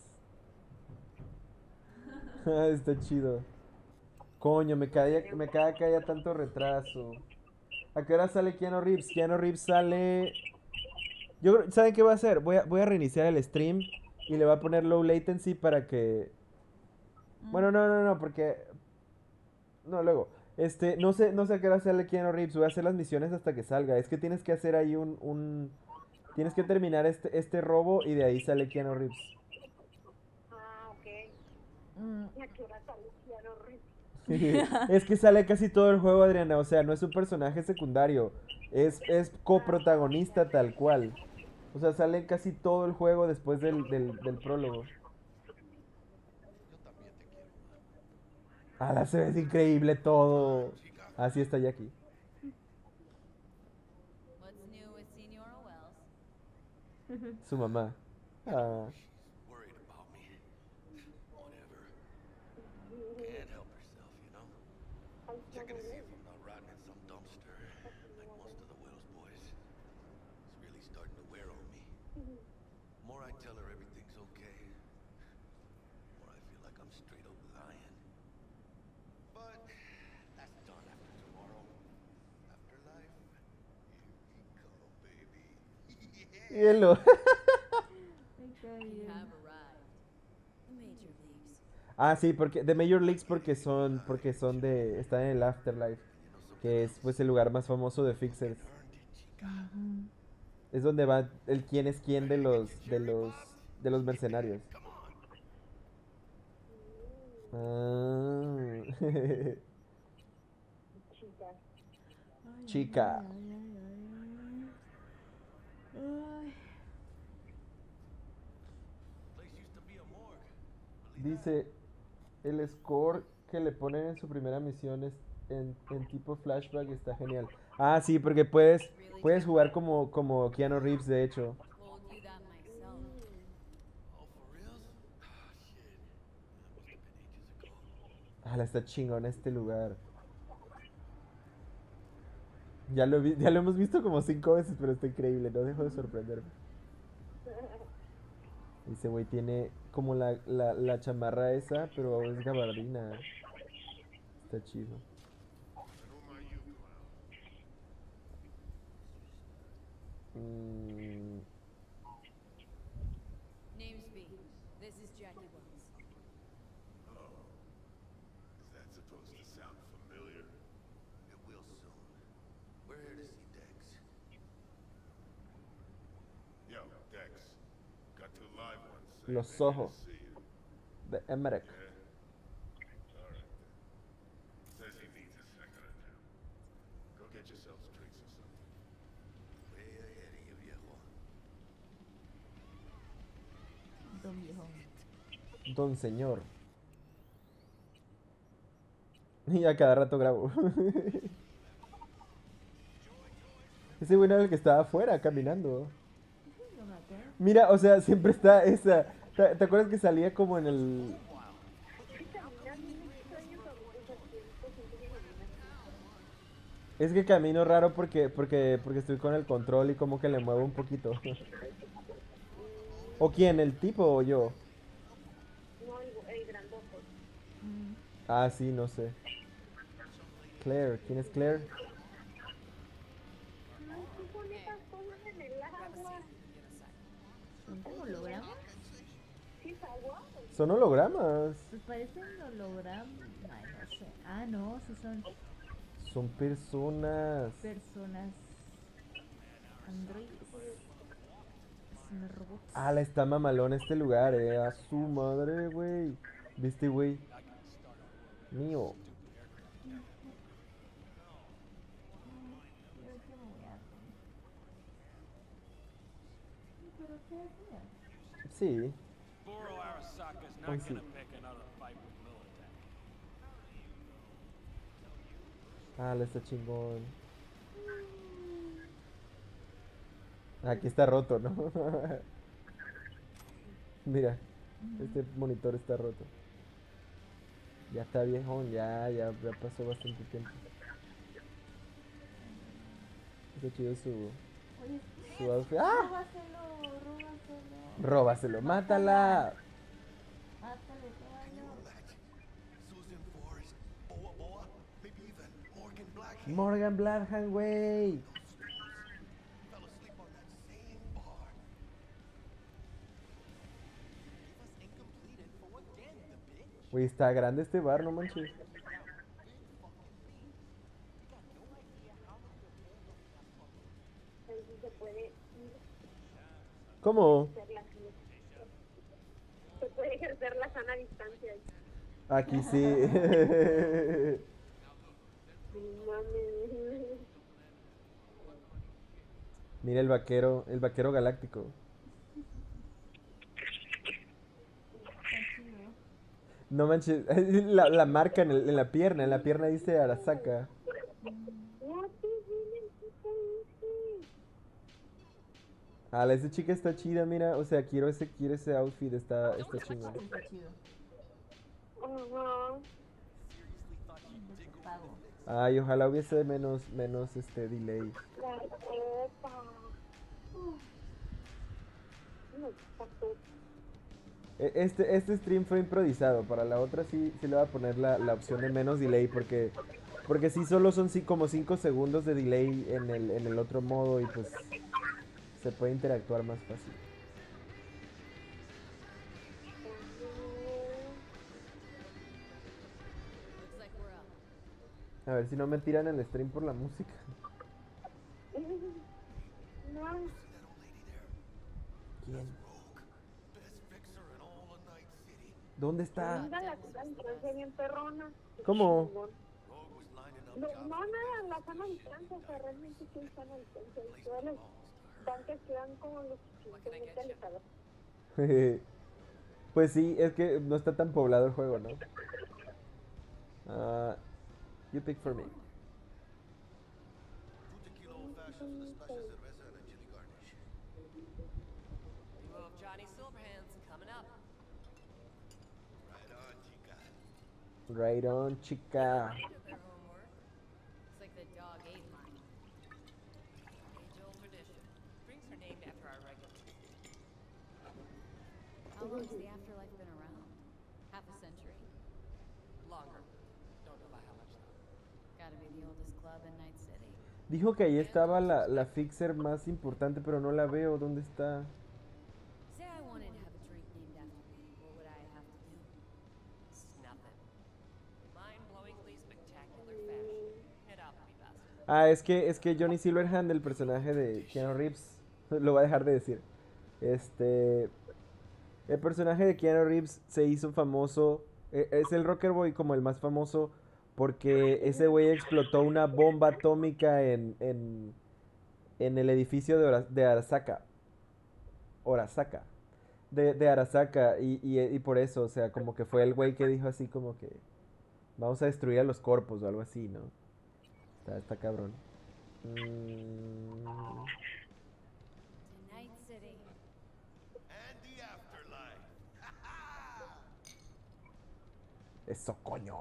Está chido. Coño, me cae que haya tanto retraso. ¿A qué hora sale Keanu Reeves? Keanu Reeves sale. ¿Saben qué voy a hacer? Voy a reiniciar el stream y le voy a poner low latency para que. Bueno, no, porque. No, luego. No sé a qué hora sale Keanu Reeves. Voy a hacer las misiones hasta que salga. Es que tienes que hacer ahí Tienes que terminar este robo y de ahí sale Keanu Reeves. Ah, ok. ¿Y a qué hora sale Keanu Reeves? Es que sale casi todo el juego, Adriana. O sea, no es un personaje secundario. Es coprotagonista tal cual. O sea, sale en casi todo el juego después del prólogo. Ah, se ve increíble todo. Así está Jackie. What's new with Senora Wells? Su mamá. Ah. Worried about me. Whatever. Can't help herself, you know? Checking to see if I'm not rotting in some dumpster, like most of the Wells boys. It's really starting to wear on me. The more I tell her everything's okay, the more I feel like I'm straight up lying. But that's done after tomorrow. Afterlife, here we come, baby. Yeah. Hielo. We have arrived. The Major Leagues. Ah, sí, porque The Major Leagues porque son de están en el Afterlife, que es pues el lugar más famoso de Fixers. Es donde va el quién es quién de los mercenarios. Ah. Chica. Dice, el score que le ponen en su primera misión es en tipo flashback está genial. Ah, sí, porque puedes jugar como Keanu Reeves, de hecho. Told you that myself. Oh, for real? Ah, shit. That must have been ages ago. Ah, está chingón este lugar. Ya lo hemos visto como 5 veces, pero está increíble, no dejo de sorprenderme. Ese güey tiene como la chamarra esa, pero es gabardina. Está chido. Mm, Namesby. This is Jackie Wells. Is that supposed to sound familiar? It will soon. We're here to see Dex. Yo, Dex. Got two live ones. Say Los they need to ojos. see you. de Emmerich. Yeah. All right then. Says he needs a second or two. Go get yourselves drinks or something. Way ahead of you, viejo. Don viejo. Don señor. Y a cada rato grabo. Ese güey era el que estaba afuera caminando. Lo maté. Mira, o sea, siempre está esa. ¿Te acuerdas que salía como en el. Es que camino raro porque estoy con el control y como que le muevo un poquito. ¿O quién? ¿El tipo o yo? No, el grandote. Ah, sí, no sé. Claire, ¿quién es Claire? Ay, qué bonitas cosas en el agua. ¿Son como hologramas? ¿Sí es agua? Son hologramas. Pues parecen hologramas. Ay, no sé. Ah, no, sí son Son personas. personas. Androides. Son robots. Ah, la está mamalón este lugar, a su madre, güey. ¿Viste, güey? Mío. Creo que me harto. ¿Pero qué hacía? Sí. Boro Arasaka's Hoy not sí. gonna pick another fight with Militech. Ah, la está chingón. Aquí está roto, ¿no? Mira, este monitor está roto. Ya está viejón, ya pasó bastante tiempo. Está chido su Oye, outfit. ¡Ah! róbaselo. Róbaselo, mátala. Mátale, Can you tómalo. imagine? Susan Forrest, Boa Boa, maybe even Morgan Blackhead. Morgan Bladhand, güey. Fell asleep on that same bar. Give us incomplete info again, the bitch. Güey, está grande este bar, no manches. Ahí sí se puede ir ¿Cómo? a hacer se puede ejercer la sana distancia. Aquí sí. Mames. Mira el vaquero galáctico. Está chido. No manches, la marca en la pierna dice Arasaka. No te viene ese. Esa chica está chida, mira, o sea, quiero ese outfit, está chingón. Está chido. Ajá. Pago. Ay, ojalá hubiese menos delay. La ropa. No, pasó. Este stream fue improvisado, para la otra sí le voy a poner la opción de menos delay porque sí solo son como 5 segundos de delay en el otro modo y pues se puede interactuar más fácil. Looks like we're up. A ver si no me tiran el stream por la música. No, That old lady there. ¿Quién? Rogue. Best fixer in all of Night City. ¿Dónde está? mira la distancia bien perrona. ¿Cómo? Rogue was lining up No, jobs no, nada, la sana distancia, o sea, realmente sí hay sana distancia. Y todos los tanques quedan como los suficientemente alejados. Pues sí, es que no está tan poblado el juego, ¿no? You pick for me. Two tequila old fashions with a splash of cerveza and a chili garnish. Duo of Johnny Silverhands coming up. Right on, chica. Right on, chica. They did their homework. Looks like the dog ate mine. Age-old tradition. Brings her named after our regular. How long has the afterlife been around? Half a century. Longer. Don't know by how much though. Gotta be the oldest club in Night City. Dijo que ahí estaba la fixer más importante, pero no la veo. ¿Dónde está? Say I wanted to have a drink named after me. What would I have to do? It's nothing. Mind-blowingly spectacular fashion. Head out, me bastard. Es que Johnny Silverhand, el personaje de Keanu Reeves, lo va a dejar de decir. El personaje de Keanu Reeves se hizo famoso. Es el Rocker Boy como el más famoso porque ese güey explotó una bomba atómica en el edificio de Arasaka. De Arasaka. Y por eso, o sea, como que fue el güey que dijo así como que vamos a destruir a los corpos o algo así, ¿no? Está cabrón. To Night City. And the afterlife. Eso, coño.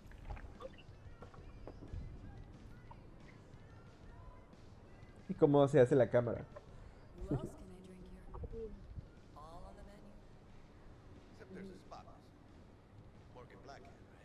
¿Y cómo se hace la cámara? Who else can I drink here? All on the menu. Except there's a spot. Morgan Blackhead, right?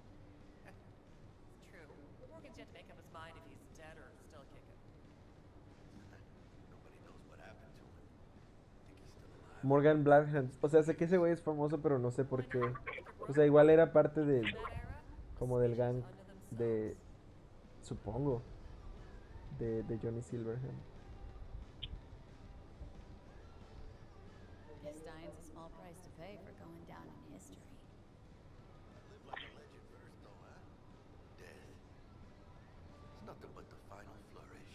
It's true. Morgan's yet to make up his mind if he's dead or still kicking. Nobody knows what happened to him. Think he's still alive. Morgan Bladhand. O sea, sé que ese güey es famoso, pero no sé por qué. O sea, igual era parte de, In that era, como del gang unto themselves. de, supongo, de Johnny Silverhand. history. Live like a legend first, though, huh? Death. It's nothing but the final flourish.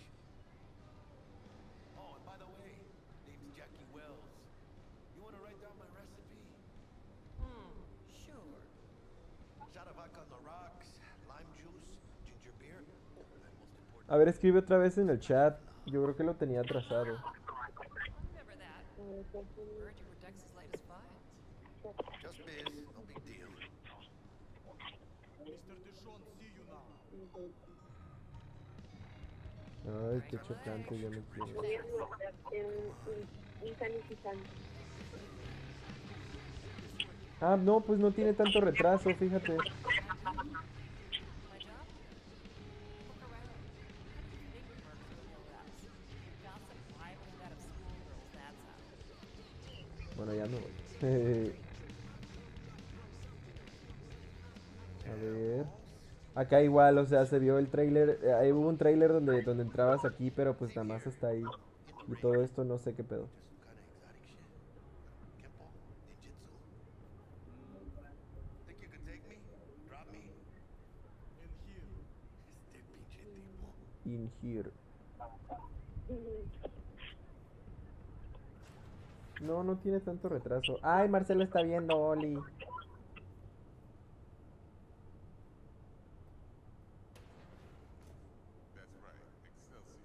Oh, and by the way, name's Jackie Wells. You want to write down my recipe? Sure. Shot of vodka on the rocks, lime juice, ginger beer, and most important, A ver, escribe otra vez en el chat. Yo creo que lo tenía atrasado. Remember that. Heard you were Dex's latest find. just biz, no big deal. Mr. Dishon, see you now. Ay, qué chocante, ya me quiero. Un sanitizante. Ah, no, pues no tiene tanto retraso, fíjate. My job? Look around. Big perks with no reps. Gossip rivaling that of schoolgirls, that's how. Bueno, ya me voy. A ver. Acá igual, o sea, se vio el tráiler. Ahí hubo un tráiler donde entrabas aquí, pero pues nada más está ahí. Y todo esto no sé qué pedo. Just some kind of exotic shit. Kempo, ninjutsu. Think you could take me? Drop me? In here. Este pinche tipo. In here. No, no tiene tanto retraso. Ay, Marcelo está viendo, Oli. That's right, Excelsior.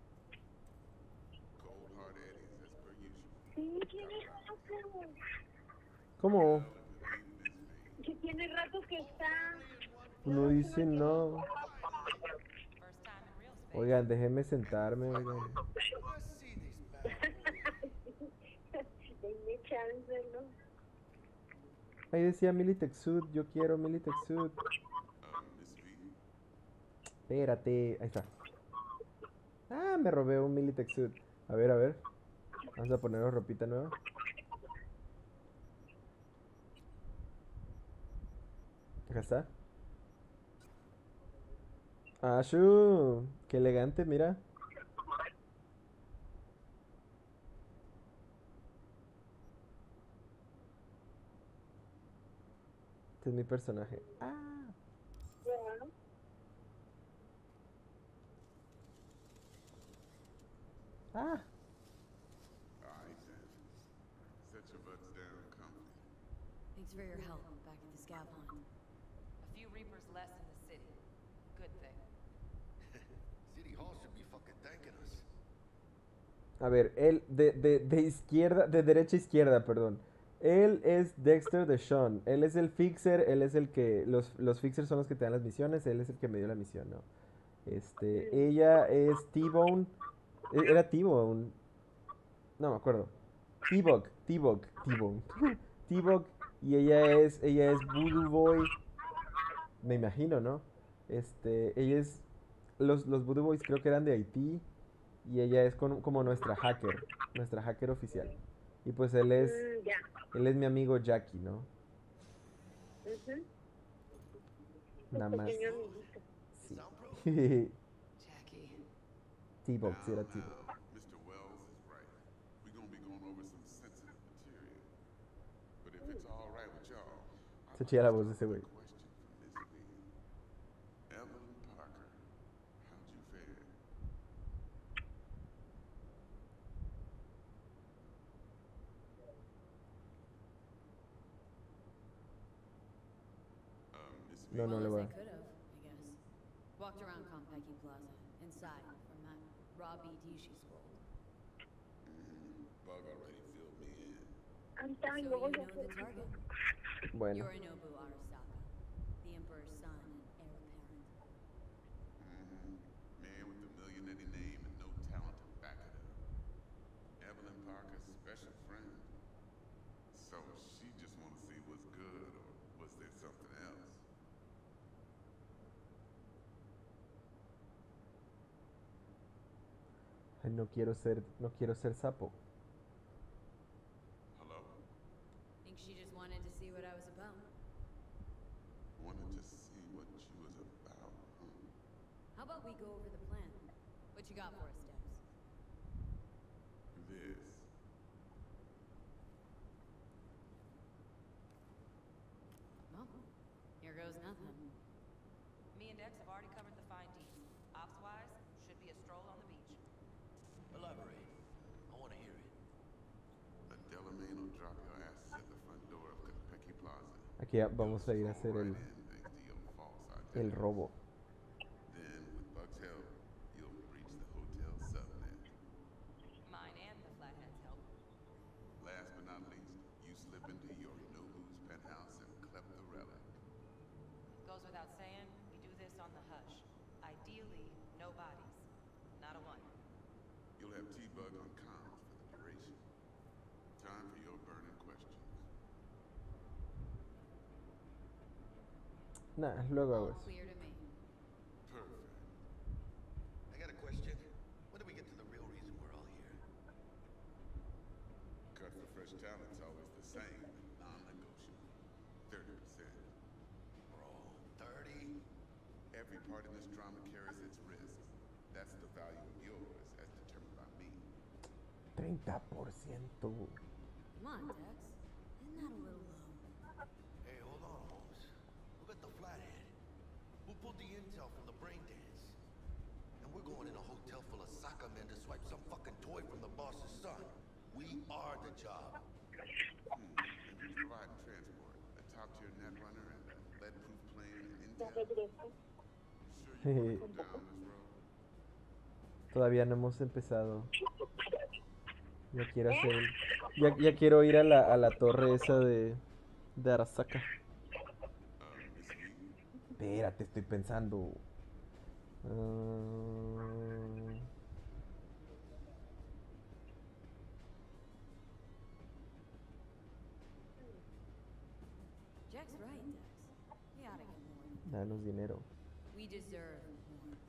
Cold hard Eddie's as per usual. Sí, tiene rato. ¿Cómo? Que tiene rato que está. No dice no. First time in real space. Oigan, déjenme sentarme, oigan. Let's see this bad boy. Denme chance, ¿no? Ahí decía Militech Sud, yo quiero Militech Sud. Miss V, Espérate, ahí está. Ah, me robé un Militech Sud. A ver, a ver. Vamos a ponernos ropita nueva. Acá está. ¡Ashu! ¡Qué elegante, mira! Este es mi personaje. ¡Ah! Bueno, ¡Ah! alright then. Set your butts down comfy. Thanks for your help back at the scav hunt. A few Reapers less in the city. Good thing. City Hall should be fucking thanking us. A ver, él de izquierda, de derecha a izquierda, perdón. Él es Dexter Deshawn. Él es el fixer, él es el que... Los fixers son los que te dan las misiones, él es el que me dio la misión, ¿no? Ella es T-Bone. Era T-Bone. No me acuerdo. T-Bug. T-Bone. T-Bug. Y ella es Voodoo Boy. Me imagino, ¿no? Ella es... Los Voodoo Boys creo que eran de Haití. Y ella es como nuestra hacker oficial. Y pues él es ya. mi amigo Jackie, ¿no? Ujú. Nada más. Pequeño amiguito. Sí. Jackie. T-Bug, sí era Now, T-Bug. Mr. Wells is right. We're gonna be going over some sensitive material. But if it's all right with y'all, Se chilla la voz de ese güey. question from Miss V. Evelyn Parker, how'd you fare? Miss V. No, no le Well, voy as a... I could have, I guess. Walked around Konpeki Plaza, inside, from that raw BD she scrolled. Bug already filled me in. Anta, So y you luego know ya the se- target. Bueno. Yorinobu Arasaka, the Emperor's son and heir apparent. Man with a millionaire name and no talent to back it up. Evelyn Parker's special friend. So she just want to see what's good, or was there something else? Ay, no quiero ser sapo. Hello? Think she just wanted to see what I was about. Wanted to see what you was about, huh? How about we go over the plan? What you got for us, Dex? This. Zero's nothing. Me and Dex have already covered the fine details. Ops-wise, should be a stroll on the beach. Elaborate. I want to hear it. A Delamain will drop your asses at the front door of Konpeki Plaza. Aquí vamos a ir a hacer Right in thanks to your false identity. el robo. Then, with Buck's help, you'll breach the hotel subnet. Mine and the Flathead's help. Last but not least, you slip into your Nobu's penthouse and clep the relic. Goes without saying, we do this on the hush. Ideally, no bodies. Not a one. You'll have T-Bug on comms for the duration. Time for your burning questions. Nah, luego hago eso. Clear to me. Perfect. I got a question. When do we get to the real reason we're all here? Cut for fresh talent's always the same, non-negotiable. 30%. Bro, 30? Every part in this drama carries its risk. That's the value of yours, as determined by me. 30%. Come on, Dex. Isn't that a little low? Hey, hold on, Holmes. Look at the Flathead. Who pulled the intel from the brain dance? And we're going in a hotel full of soccer men to swipe some fucking toy from the boss's son. We are the job. And we provide transport, a top-tier netrunner, and a lead-proof plane and Ya intel. regreso. Sure you want to go down this road? Todavía no hemos empezado. Ya quiero hacer ya quiero ir a la torre esa de Arasaka. Miss Lee? Espérate, estoy pensando. Jack's right, Dex. We ought to get more. Danos dinero. We deserve more.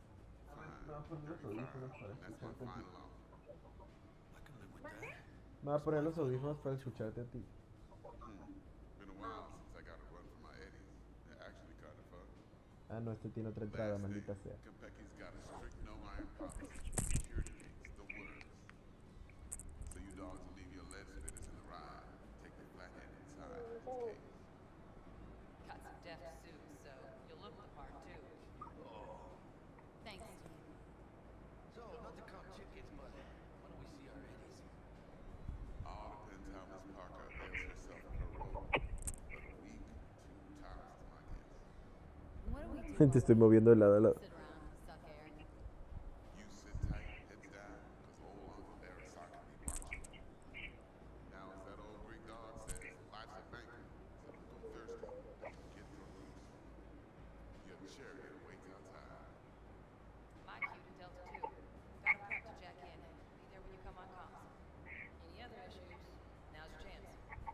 That's my final offer. I can live with that. Me voy a poner los audífonos para escucharte a ti. Been a while since I got a run for my eddies. They're actually kind of fun. Ah, no, este tiene otra entrada, Last maldita thing, sea. Konpeki's got a strict no-iron policy. Security gates, the works. So you dogs will leave your lead spitters in the ride. Take the Flathead inside. It's case. Got some deft suits, so you'll look the part too. Thanks, Steve. So, not to count chickens, but why don't we see our eddies? All depends how Miss Parker avails herself of her role. But a week, 2 tops to my guess. What do we do? Te estoy moviendo de lado a lado. Sit around and suck air. You sit tight, heads down, cause old Uncle Arasaka be watching. Now, as that old Greek dog says, life's a banquet. So don't go thirsty. Don't get thrown loose. Your chariot waits outside. My cue to Delta 2. Got a prep to jack in. Be there when you come on comms. Any other issues? Now's your chance.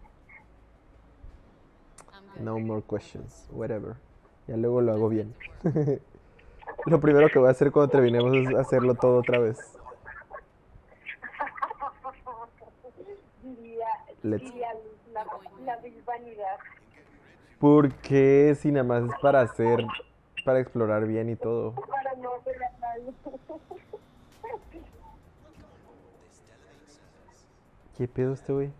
I'm good. No more questions. Whatever. Ya luego lo hago bien. Lo primero que voy a hacer cuando terminemos es hacerlo todo otra vez. Let's- diría la vanidad. ¿Por qué si nada más es para explorar bien y todo? Para no ver a nadie. ¿Qué pedo este güey?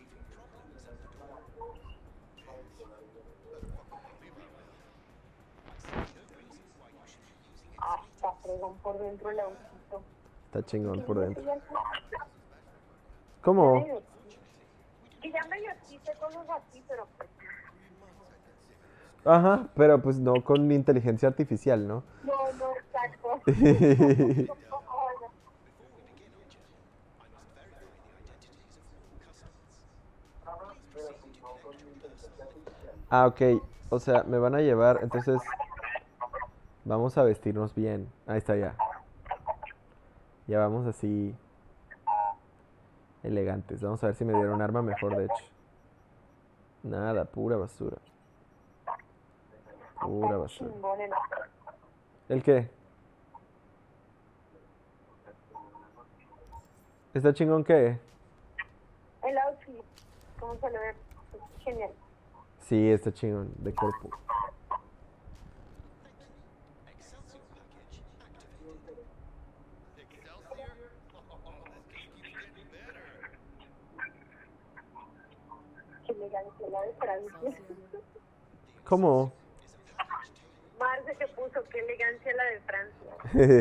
Hasta fregón por dentro el autito. Está chingón por dentro. ¿Cómo? Que ya medio quise cosas así, pero pues Ajá, pero pues no con inteligencia artificial, ¿no? no, exacto. Ah, ok. O sea, me van a llevar, entonces vamos a vestirnos bien. Ahí está ya. Ya vamos así elegantes. Vamos a ver si me dieron un arma mejor, de hecho. Nada, pura basura. Pura basura. Chingón el ¿El qué? ¿Está chingón qué? outfit, ¿cómo se lo ve? Es genial. Sí, está chingón, de cuerpo. Qué elegancia la de Francia. ¿Cómo? sé qué puso, qué elegancia la de Francia.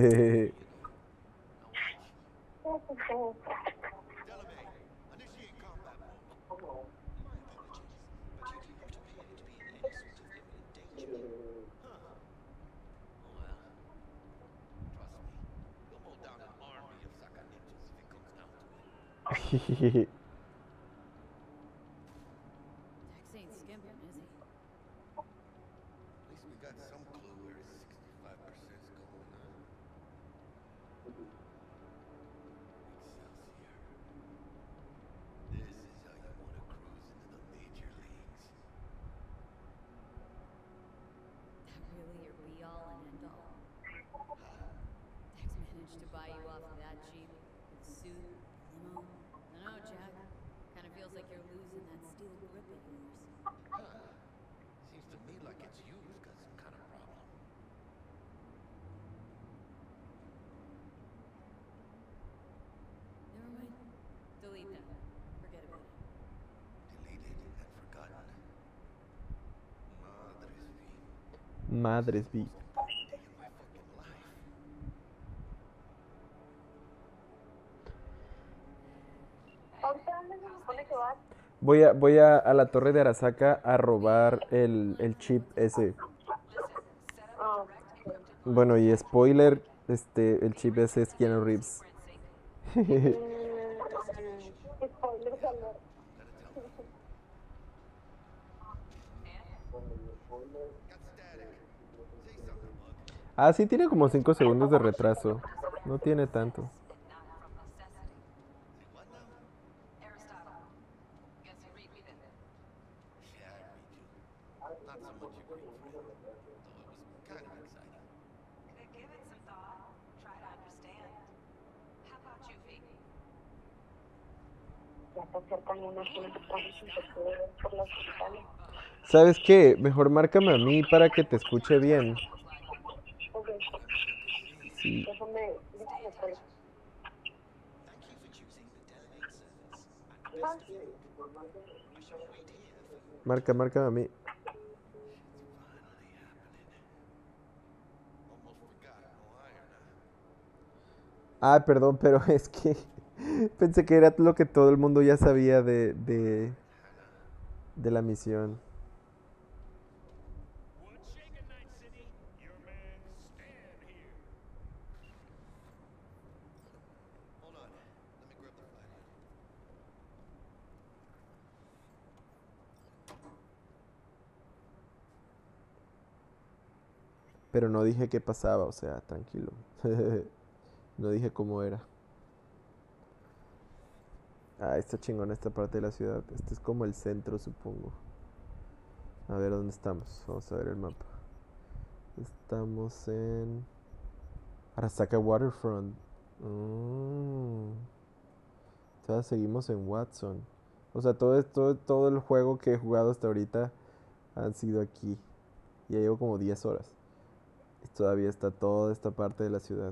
Dex ain't skimping, is he? At least we got some clue where his 65%'s going, huh? Excelsior. This is how you want to cruise into the major leagues. That really your be-all and end-all? Dex managed to buy you off that cheap? With suit, limo? I don't know, Jack. Kinda feels like you're losing that steel grip of yours. Huh. Seems to me like it's you who's got some kind of problem. Never mind. Delete that. Forget about it. Deleted and forgotten. Madres Madres be. vi. Day in my fucking life. ¿Ahorita dónde se supone que vas? Voy a la torre de Arasaka a robar el chip ese. Ah, Bueno, y spoiler, el chip ese es Keanu Reeves. spoiler alert. Ah, sí, tiene como 5 segundos de retraso. No tiene tanto. Yeah, I read you. Not so much your Greek friend, though it was kind of exciting. Give it some thought. Try to understand. How about you, V? Ya te acercan unos mexicanos y se puede por las ventanas. ¿Sabes qué? Mejor márcame a mí para que te escuche bien. Ok, Sí. déjame pues. Ah, Márcame a mí. Finally happening. Almost forgot, no iron, huh? Ah, perdón, pero es que pensé que era lo que todo el mundo ya sabía de la misión. What's shaking, Night City? Your man Stan here. Hold on. Let me grab the flathead. Pero no dije qué pasaba, o sea, tranquilo. No dije cómo era. Ah, está chingón esta parte de la ciudad. Este es como el centro, supongo. A ver, ¿dónde estamos? Vamos a ver el mapa. Estamos en Arasaka Waterfront. Todavía seguimos en Watson. O sea, todo el juego que he jugado hasta ahorita han sido aquí. Ya llevo como 10 horas. Y todavía está toda esta parte de la ciudad.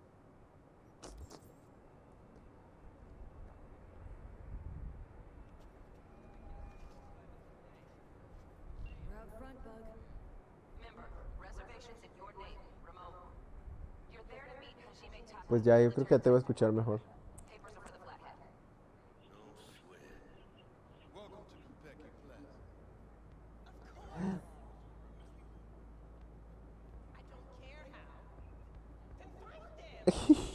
We're out front, Bug. Remember, reservations in your name, Ramon. You're there to meet Hajime Taka. Pues ya, yo creo que ya te voy a escuchar mejor. Papers over the flathead. No sweat. Welcome to Kupeki Plaza. I don't care how. Then find them.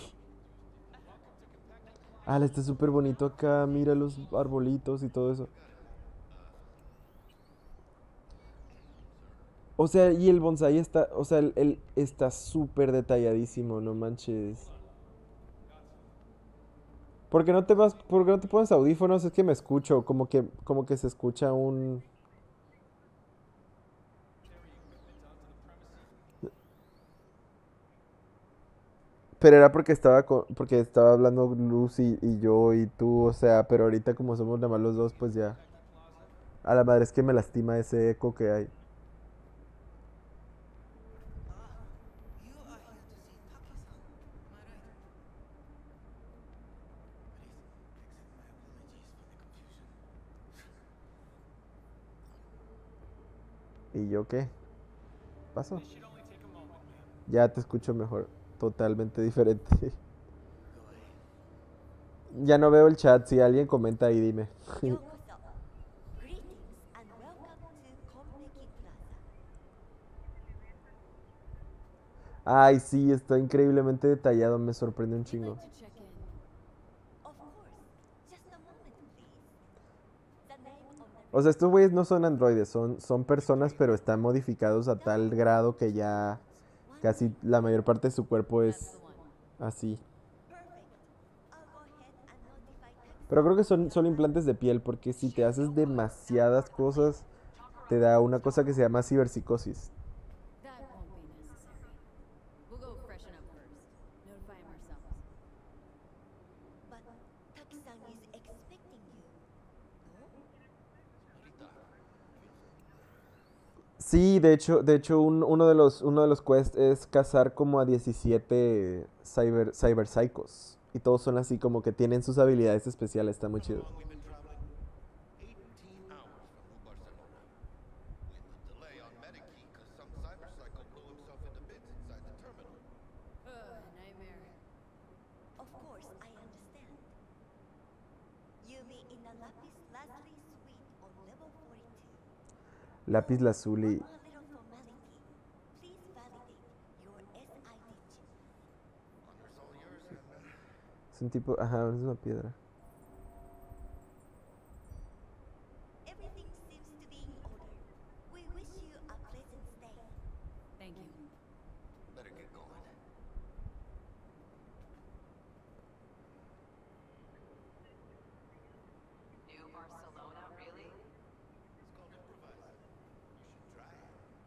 Ah, está súper bonito acá. Mira los arbolitos y todo eso. O sea, y el bonsai está, o sea, está súper detalladísimo, no manches. ¿Por qué no te pones audífonos? Es que me escucho, como que se escucha un... Pero era porque estaba hablando Lucy y yo y tú, o sea, pero ahorita como somos nada más los dos, pues ya. A la madre es que me lastima ese eco que hay. You are here to see Taki-san, am I right? ¿Y yo qué? ¿Pasó? This should only take a Ya te escucho mejor. Totalmente diferente. Ya no veo el chat. Si alguien comenta ahí, dime. ようこそ Greetings and welcome to Konpeki Plaza. Ay, sí, está increíblemente detallado. Me sorprende un I'd chingo. like to check in. Of course, just a moment please. The name on the O sea, estos güeyes no son androides, son personas, pero están modificados a tal grado que ya casi la mayor parte de su cuerpo That's es the one. así. Perfect. I'll go ahead and notify Texas. Pero creo que son implantes de piel, porque si te haces demasiadas cosas, te da una cosa que se llama ciberpsicosis. That won't be necessary. We'll go freshen up first. Notify him ourselves. But Taki-san is expecting you. No? Sí, de hecho uno de los quests es cazar como a 17 cyber psychos. Y todos son así como que tienen sus habilidades especiales, está muy chido. How long we've been traveling? 18 hours from New Barcelona. With the delay on Medikey because some cyberpsycho blew himself into bits inside the terminal. Nightmare. Of course, I understand. You'll be in the Lapis Lazuli suite on level 42. Lápiz lazuli. One more little formality. Please validate your SID chip. Honor's all yours, Henry. Es un tipo, ajá, es una piedra. Everything seems to be in order. We wish you a pleasant stay. Thank you. Better get going. New Barcelona, really? It's called improvising. You should try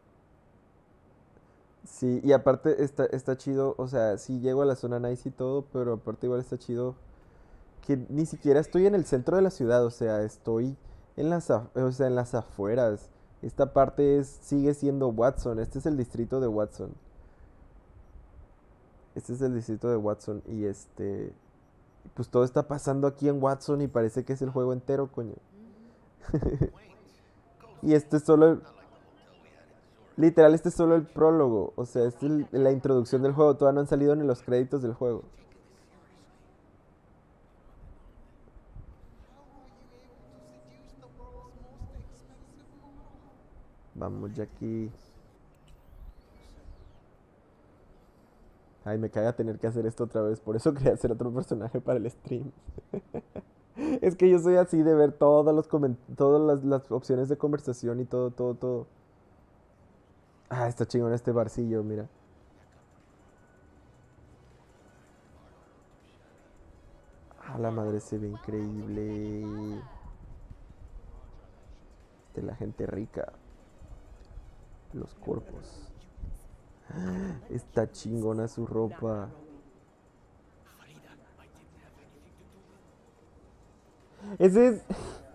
it. Sí, y aparte está chido, o sea, sí llego a la zona nice y todo, pero aparte igual está chido que ni siquiera estoy en el centro de la ciudad, o sea, estoy en o sea, en las afueras. Esta parte sigue siendo Watson, este es el distrito de Watson. Este es el distrito de Watson y pues todo está pasando aquí en Watson y parece que es el juego entero, coño. Y este es solo Not like the hotel we had in Zurich. literal, este es solo el prólogo, o sea, este es la introducción del juego, todavía no han salido ni los créditos del juego. Vamos, Jackie. Ay, me caga tener que hacer esto otra vez, por eso quería hacer otro personaje para el stream. Es que yo soy así de ver todas las opciones de conversación y todo, todo, todo. Ah, está chingón este barcillo, mira. Ah, la madre se ve increíble. De la gente rica. Los cuerpos. Ah, está chingona su ropa. Ese es...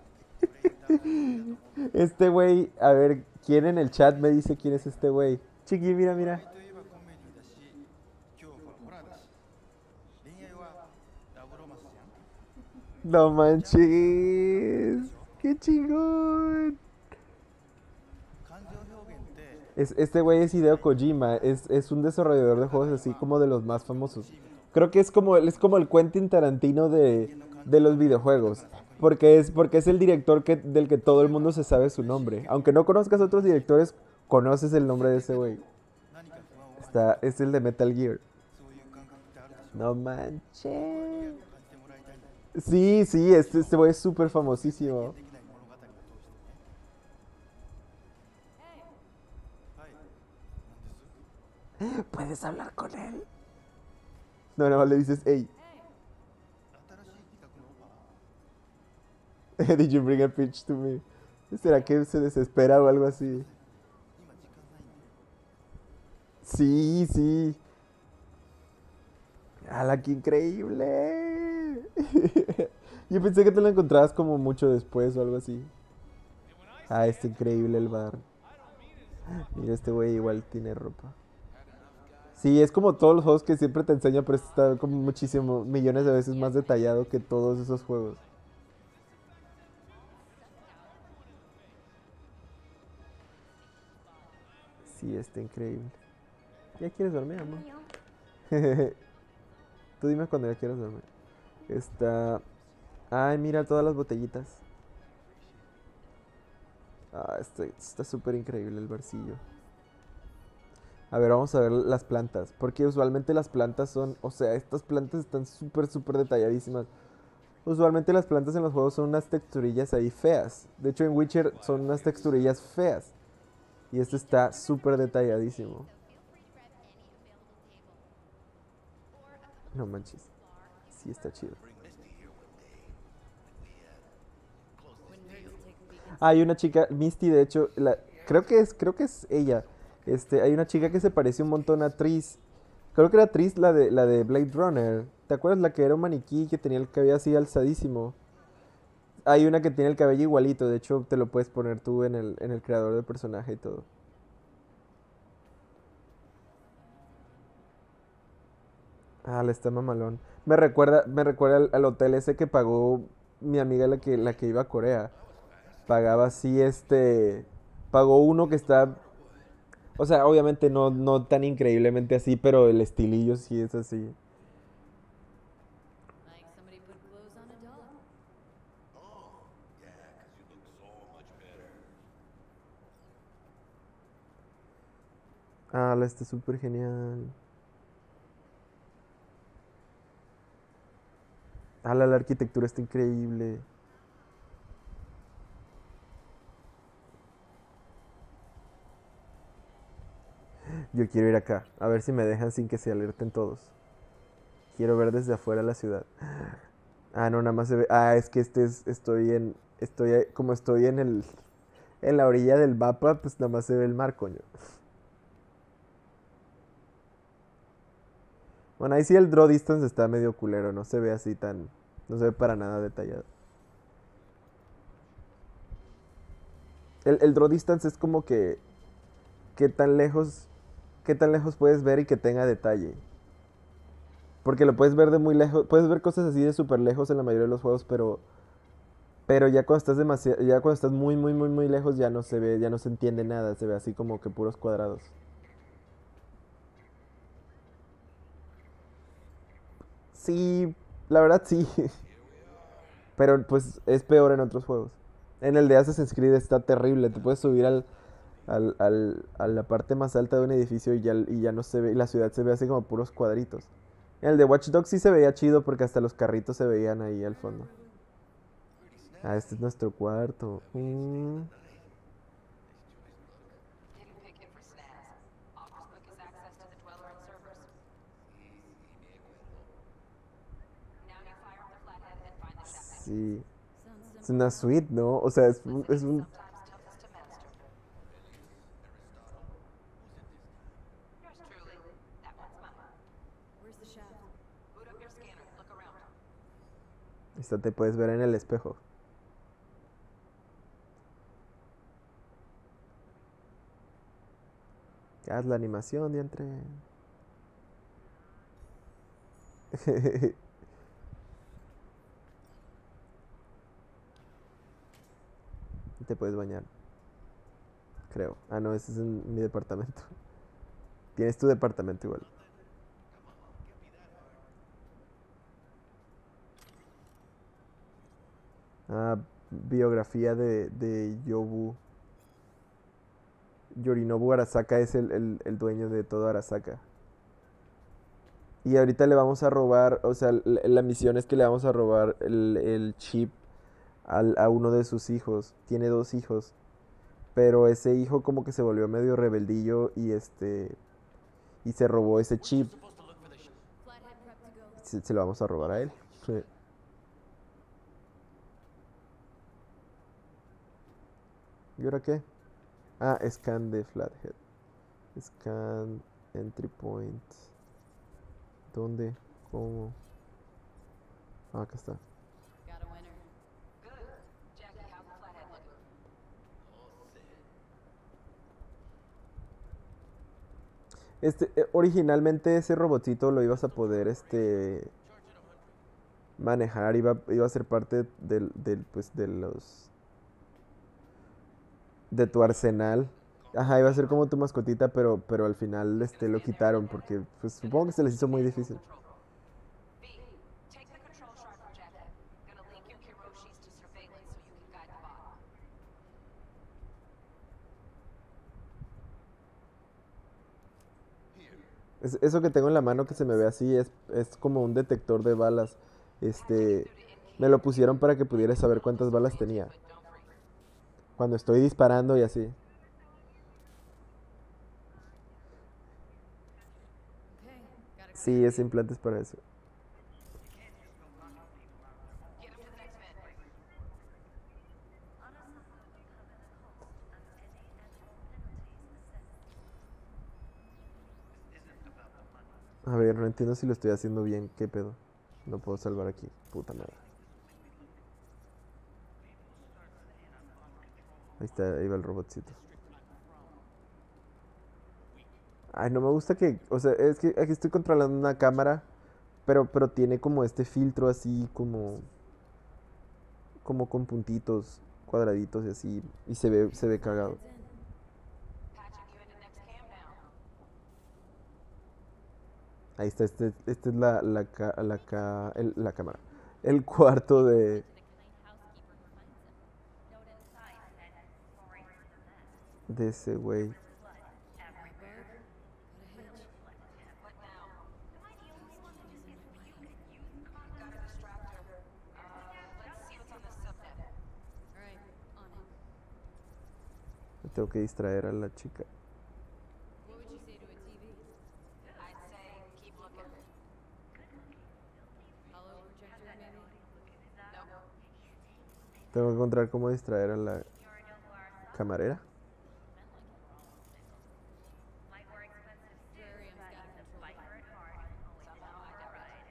Este güey, a ver, ¿quién en el chat me dice quién es este güey? Chiqui, mira, mira. といえばコメディだし今日はホラーだし恋愛はラブロマンスじゃん No manches. Qué chingón. 感情表現って Este güey es Hideo Kojima, es un desarrollador de juegos así como de los más famosos. Creo que él es como el Quentin Tarantino de los videojuegos. Porque es el director del que todo el mundo se sabe su nombre. Aunque no conozcas otros directores, conoces el nombre de ese güey. 何か不安を感 Es el de Metal Gear. そういう感覚ってあるでしょ No manches. 感じてもらいたいんだ Sí, sí, este güey es súper famosísimo. できない物語を通してね Hey, はいなんです ¿Puedes hablar con él? No, no, le dices, hey, 新しい企画のオファー did you bring a pitch to me? ¿Será que se desespera o algo así? 今時間ないんで Sí, sí. ¡Hala, qué increíble! Yo pensé que te lo encontrabas como mucho después o algo así. Ah, está increíble el bar. Mira, este güey igual tiene ropa. Sí, es como todos los juegos que siempre te enseño, pero este está como muchísimo, millones de veces más detallado que todos esos juegos. Sí, está increíble. ¿Ya quieres dormir, amor? Tú dime cuando ya quieras dormir. Está... Ay, mira todas las botellitas. Ah, está súper increíble el barcillo. A ver, vamos a ver las plantas. Porque usualmente las plantas son... O sea, estas plantas están súper detalladísimas. Usualmente las plantas en los juegos son unas texturillas ahí feas. De hecho, en Witcher son unas texturillas feas. Y este está súper detalladísimo. No manches. Sí, está chido. Ah, hay una chica, Misty, de hecho, creo que es ella. Hay una chica que se parece un montón a Triss. Creo que era Triss la de Blade Runner. ¿Te acuerdas la que era un maniquí que tenía el cabello así alzadísimo? Hay una que tiene el cabello igualito, de hecho te lo puedes poner tú en el creador de personaje y todo. Ah, la está mamalón. Me recuerda al hotel ese que pagó mi amiga la que iba a Corea. Pagaba así, pagó uno que está, o sea, obviamente no tan increíblemente así, pero el estilillo sí es así. Like somebody put clothes on a dog. Oh, yeah, 'cause you look so much better. Ah, la está súper genial. Ah, la arquitectura está increíble. Yo quiero ir acá, a ver si me dejan sin que se alerten todos. Quiero ver desde afuera la ciudad. Ah, no, nada más se ve. Ah, es que como estoy en la orilla del mapa, pues nada más se ve el mar, coño. Bueno, ahí sí el draw distance está medio culero, no se ve así tan, no se ve para nada detallado. El draw distance es como que qué tan lejos, qué tan lejos puedes ver y que tenga detalle. Porque lo puedes ver de muy lejos, puedes ver cosas así de súper lejos en la mayoría de los juegos, pero ya cuando estás demasiado, ya cuando estás muy lejos ya no se ve, ya no se entiende nada, se ve así como que puros cuadrados. Sí, la verdad sí. Pero pues es peor en otros juegos. En el de Assassin's Creed está terrible. Te puedes subir a la parte más alta de un edificio y ya no se ve, y la ciudad se ve así como puros cuadritos. En el de Watch Dogs sí se veía chido porque hasta los carritos se veían ahí al fondo. Ah, este es nuestro cuarto. Didn't pick him for snazz. Offers quickest access to the Dweller and servers. Now you fire on the flathead and find the shack. Sí. Sounds Es simple. una suite, ¿no? O sea, es un... Sometimes toughest to master. Yours truly. That one's mine. Where's the shaft? Boot up your scanner. Look around. Esta te puedes ver en el espejo. Haz la animación, diantre. Te puedes bañar. Creo. Ah, no, ese es en mi departamento. Tienes tu departamento igual. Ah, biografía de Yorinobu Arasaka es el dueño de todo Arasaka. Y ahorita le vamos a robar, o sea, la misión es que le vamos a robar el chip a uno de sus hijos. Tiene 2 hijos. Pero ese hijo como que se volvió medio rebeldillo y se robó ese chip. Flathead prep to go. Se lo vamos a robar a él. ¿Y ahora qué? Ah, scan de Flathead. Scan entry point. ¿Dónde? ¿Cómo? Ah, acá está. Got a winner. Good. Jackie, how's the flathead looking? Originalmente ese robotito lo ibas a poder, manejar, iba a ser parte pues, de tu arsenal. Ajá, iba a ser como tu mascotita, pero al final lo quitaron porque pues supongo que se les hizo muy difícil. V, take the control shard from Jaghead. Gonna link your Kiroshis to surveillance so you can guide the bot. Eso que tengo en la mano que se me ve así es como un detector de balas. Me lo pusieron para que pudiera saber cuántas balas tenía. Cuando estoy disparando y así. Okay, gotta Sí, es implantes para eso. Get him to the next vent. A ver, no entiendo si lo estoy haciendo bien. ¿Qué pedo? No puedo salvar aquí. Puta madre. Ahí está, ahí va el robotcito. Ay, no me gusta que... O sea, es que aquí estoy controlando una cámara, pero tiene como este filtro así como con puntitos, cuadraditos y así. Y se ve cagado. Patching you into next cam now. Ahí está, esta es la cámara. El cuarto de ese güey. What now? Got a distractor. Let's see what's on this subnet. Alright, on it. Tengo que distraer a la chica. What would you say to a TV? I'd say keep looking. Hollow projector, maybe? Nope. Tengo que encontrar cómo distraer a la camarera. Terrarium's got a control. Somehow I doubt it.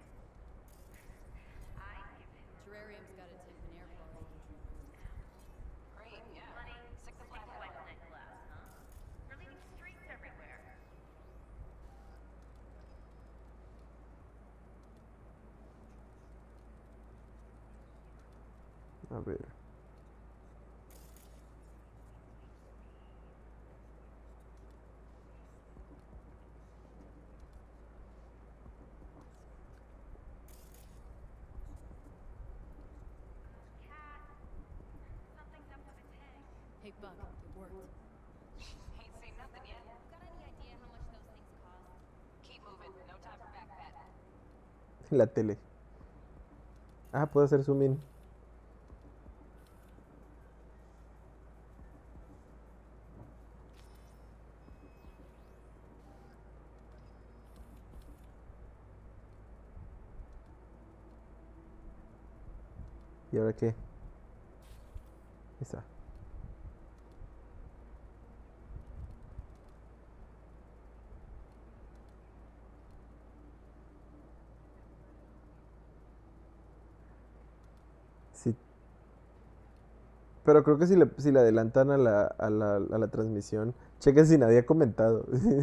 Terrarium's got a tip and air quality control. Great, yeah. Sick the flathead on it. A ver. Hey, Buck, it worked. Ain't seen nothing yet. Got any idea how much those things cost? Keep moving. No time for back pat. La tele. Ah, puedo hacer zoom in. ¿Y ahora qué? Ahí está. Sí. Pero creo que si le adelantan a la transmisión, chequen si nadie ha comentado.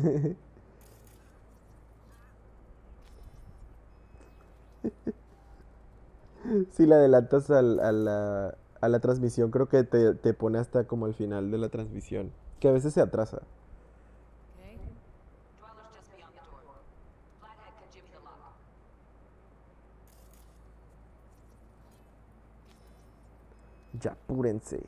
Si le adelantas a la transmisión, creo que te pone hasta como el final de la transmisión. Que a veces se atrasa. Okay. Dweller's just beyond the door. Flathead can jimmy the lock. Ya, apúrense.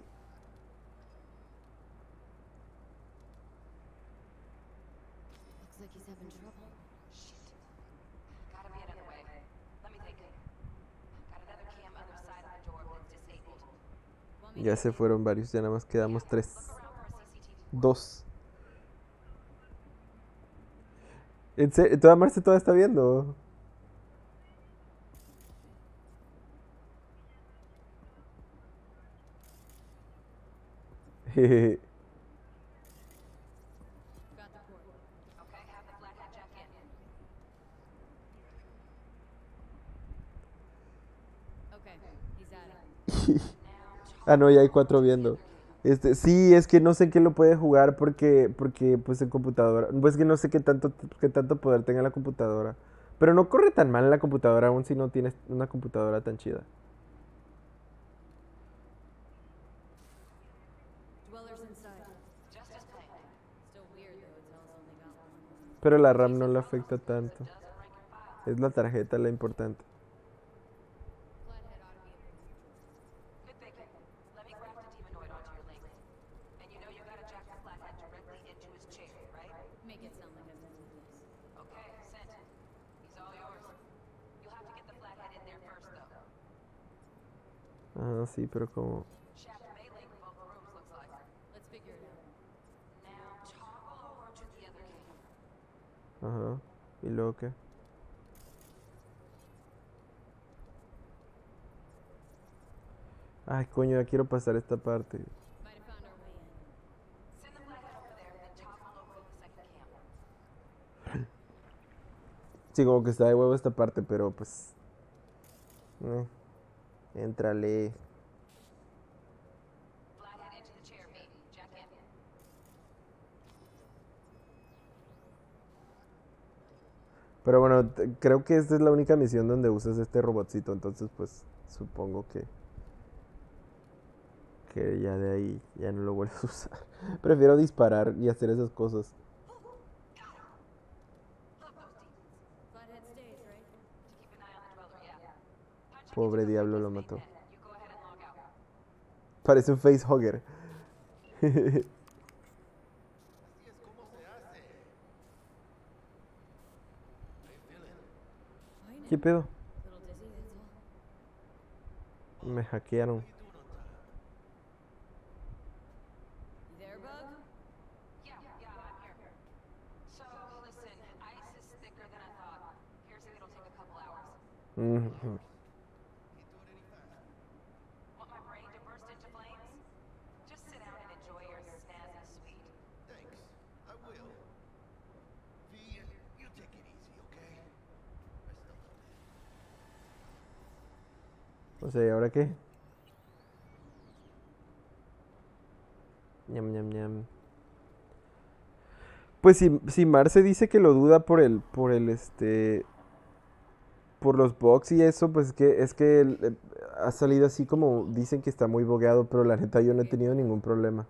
Looks like he's having trouble. Shit. Gotta be another way. Let me think. Got another cam other side of the door that's disabled. Want me Ya to se fueron varios, ya nada más quedamos Look 3. around for a CCTV. 2. ¿En serio? ¿Toda Marce toda está viendo? Jejeje. got the cord? Okay, have the flathead jack in. Okay, he's at it. Ah, no, ya hay 4 viendo. Sí, es que no sé qué lo puede jugar porque pues en computadora. Pues que no sé qué tanto poder tenga la computadora. Pero no corre tan mal en la computadora aún si no tienes una computadora tan chida. Dweller's inside. Just as planned. Pero la RAM no le afecta tanto. Es la tarjeta la importante. Flathead ought to be able to. Good thinking. Let me graft a demonoid onto your link. And you know you gotta jack the flathead directly into his chair, right? Make it sound like I've been through this. Okay, sent. He's all yours. You'll have to get the flathead in there first, though. Ah, sí, pero como... Shaft may link both rooms, looks like. Let's figure it out. Now toggle over to the other cable. Ajá. ¿Y luego qué? Ay, coño, ya quiero pasar esta parte. Might have found our way in. Send the flathead over there, then toggle over to the second cam. Sí, como que está de huevo esta parte, pero pues... Éntrale. Flathead into the chair, B. Jack in. Pero bueno, creo que esta es la única misión donde usas este robotcito, entonces pues supongo que ya de ahí ya no lo vuelves a usar. Prefiero disparar y hacer esas cosas. Flathead stays, right? Keep an eye on the dweller, yeah. Punch Pobre diablo lo mató. then. You go ahead and log out. Parece un facehugger. Así es como se hace. How you feeling? Fine. ¿Qué pedo? Little dizzy, that's all. Me hackearon. You there, Bug? Yeah, I'm here. So, listen, ice is thicker than I thought. Piercing it'll take a couple hours. Mhm. Can't do it any faster. Want my brain to burst into flames? Just sit down and enjoy your snazzy sweet. Thanks. I will. V, you take it easy, okay? Rest a little bit. O sea, ¿y ahora qué? Ñam, ñam, ñam. Pues si Marce dice que lo duda por los bugs y eso, pues es que ha salido así como dicen que está muy bogeado, pero la neta yo no he tenido ningún problema.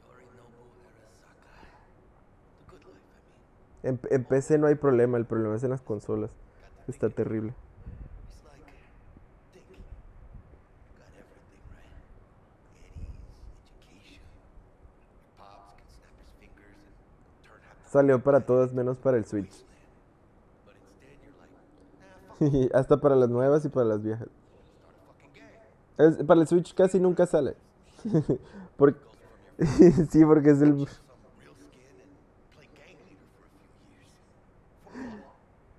Yorinobu Arasaka. The good life, I mean. En PC no hay problema, el problema es en las consolas. Está terrible. It's like, think. You got everything, right? Eddies, education. Your pops can snap his fingers and turn half the Salió para todas menos para el Switch. But instead you're like, nah, fuck Hasta para las nuevas y para las viejas. start a fucking gang. Para el Switch casi nunca sale. Por- Sí, porque es el... Some real skin and play gang leader for a few years.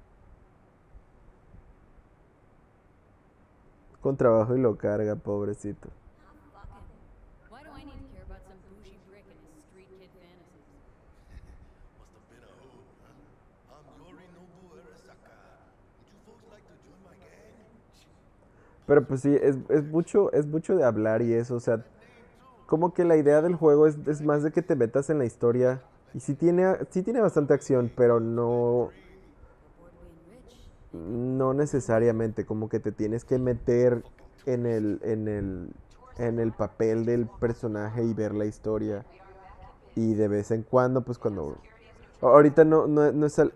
Con trabajo y lo carga, pobrecito. Ah, fuck him. Why do I need to care about some bougie brick and his street kid fantasies? Must have been a who, huh? I'm Yorinobu Arasaka. Would you folks like to join my gang? Pero pues sí, es mucho de hablar y eso, o sea, como que la idea del juego es más de que te metas en la historia. Y sí tiene bastante acción, pero no, We're bored being rich. no necesariamente, como que te tienes que meter en el papel del personaje y ver la historia. Y de vez en cuando, pues cuando... Ahorita no es...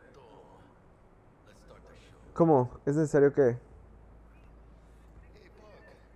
¿Cómo? ¿Es necesario que...? Hey, Buck.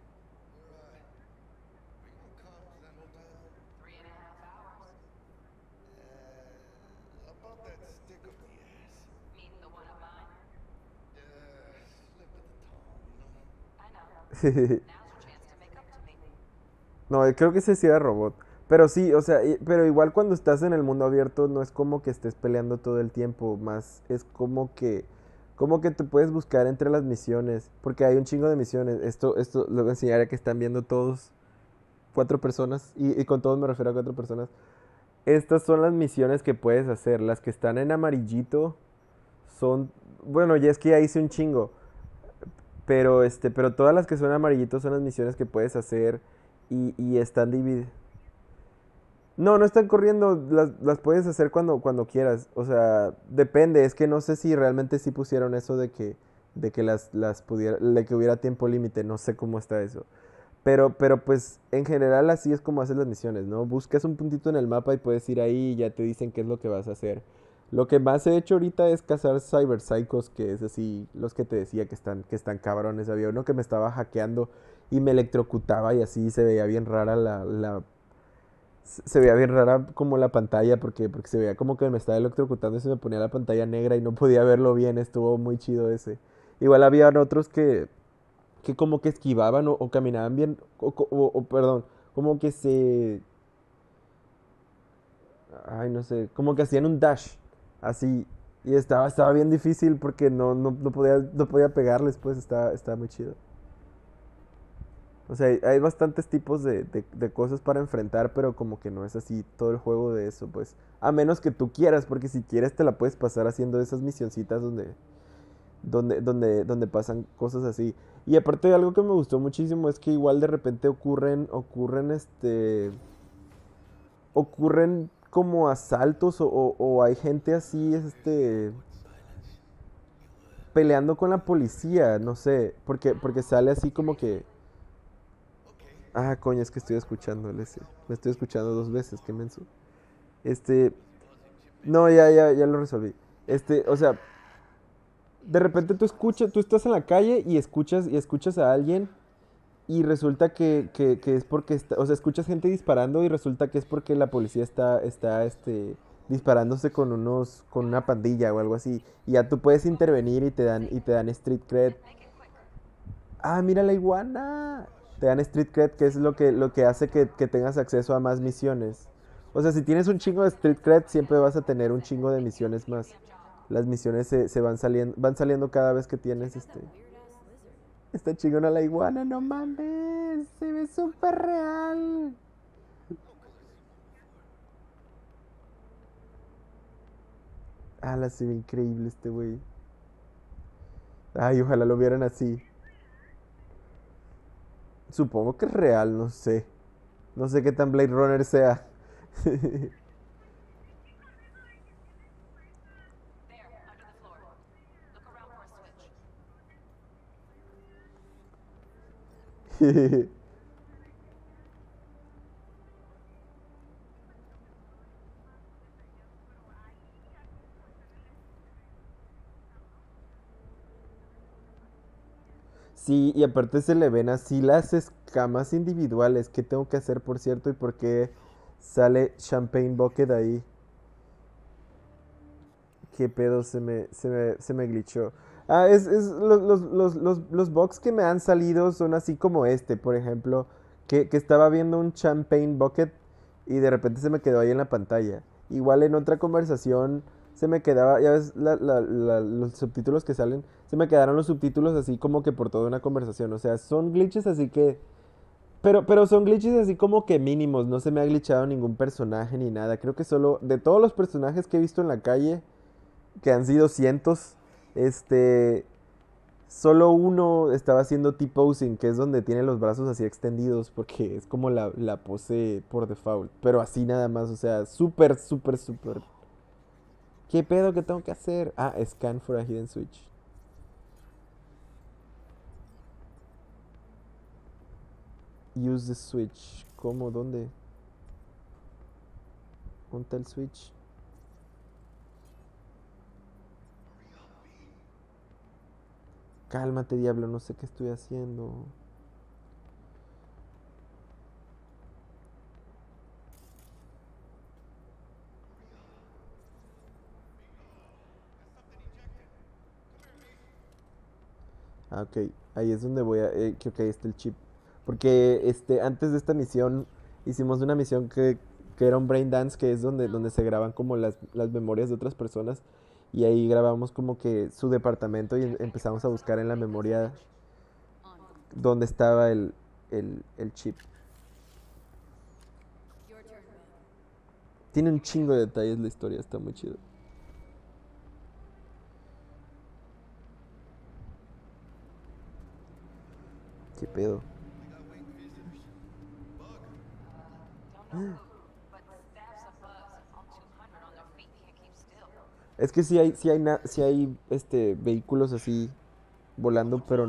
Where, are you on comms that hotel? 3.5 hours. About that stick up the ass. Mean the one of mine? Slip of the tongue, you know? I know. Now's your chance to make up to me. No, creo que ese sí era robot. Pero sí, o sea, pero igual cuando estás en el mundo abierto no es como que estés peleando todo el tiempo, más es como que te puedes buscar entre las misiones, porque hay un chingo de misiones. Esto lo voy a enseñar a que están viendo todos 4 personas, y con todos me refiero a 4 personas. Estas son las misiones que puedes hacer, las que están en amarillito son, bueno, ya es que ya hice un chingo, pero todas las que son amarillitos son las misiones que puedes hacer y están divididas. No están corriendo, las puedes hacer cuando quieras, o sea, depende, es que no sé si realmente sí pusieron eso de que las pudiera, de que hubiera tiempo límite, no sé cómo está eso. Pero pues en general así es como haces las misiones, ¿no? Buscas un puntito en el mapa y puedes ir ahí y ya te dicen qué es lo que vas a hacer. Lo que más he hecho ahorita es cazar Cyber Psychos, que es así, los que te decía que están cabrones. Había uno que me estaba hackeando y me electrocutaba y así se veía bien rara se veía bien rara como la pantalla porque se veía como que me estaba electrocutando y se me ponía la pantalla negra y no podía verlo bien. Estuvo muy chido ese. Igual había otros que como que esquivaban o caminaban bien, perdón, como que ay, no sé, como que hacían un dash, así, y estaba bien difícil porque no podía pegarles, pues estaba muy chido. O sea, hay bastantes tipos de cosas para enfrentar, pero como que no es así todo el juego de eso, pues. A menos que tú quieras, porque si quieres te la puedes pasar haciendo esas misioncitas donde pasan cosas así. Y aparte de algo que me gustó muchísimo es que igual de repente ocurren como asaltos o hay gente así, peleando con la policía, no sé, porque sale así como que, ah, coño, es que estoy escuchando, me estoy escuchando dos veces, qué menso. Este, no, ya lo resolví. O sea, de repente tú estás en la calle y escuchas a alguien y resulta que es porque o sea, escuchas gente disparando y resulta que es porque la policía está disparándose con una pandilla o algo así. Y ya tú puedes intervenir y te dan street cred. Ah, mira la iguana. Te dan street cred, que es lo que hace que tengas acceso a más misiones. O sea, si tienes un chingo de street cred, siempre vas a tener un chingo de misiones más. Las misiones se van saliendo cada vez que tienes Está chingona la iguana, no mames. Se ve súper real. Se ve increíble este güey. Ay, ojalá lo vieran así. Supongo que es real, no sé. No sé qué tan Blade Runner sea. Sí, y aparte se le ven así las escamas individuales. ¿Qué tengo que hacer, por cierto? ¿Y por qué sale Champagne Bucket ahí? ¿Qué pedo? Se me glitchó. Los bugs que me han salido son así como por ejemplo, que estaba viendo un Champagne Bucket y de repente se me quedó ahí en la pantalla. Igual en otra conversación se me quedaba, ya ves, los subtítulos que salen, se me quedaron los subtítulos así como que por toda una conversación. O sea, son glitches así que... pero son glitches así como que mínimos, no se me ha glitchado ningún personaje ni nada. Creo que solo de todos los personajes que he visto en la calle que han sido cientos, este, solo uno estaba haciendo T-posing, que es donde tiene los brazos así extendidos, porque es como la pose por default, pero así nada más, o sea, súper, súper, súper. ¿Qué pedo que tengo que hacer? Ah, scan for a hidden switch. Use the switch. ¿Cómo? ¿Dónde? ¿Dónde está el switch? Cálmate, diablo, no sé qué estoy haciendo. Ah, ok. Ahí es donde voy a... que ok, está el chip. Porque antes de esta misión hicimos una misión que era un brain dance, que es donde se graban como las memorias de otras personas. Y ahí grabamos como que su departamento y empezamos a buscar en la memoria dónde estaba el chip. Tiene un chingo de detalles la historia, está muy chido. ¿Qué pedo? Es que sí hay vehículos así volando, pero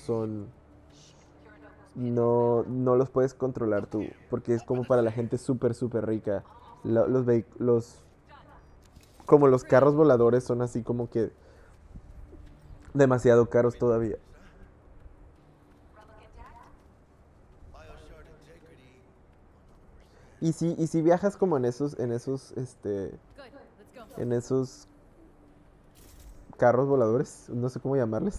no los puedes controlar tú, porque es como para la gente súper, súper rica. Los como los carros voladores son así como que demasiado caros todavía. Y si viajas como en esos carros voladores, no sé cómo llamarles,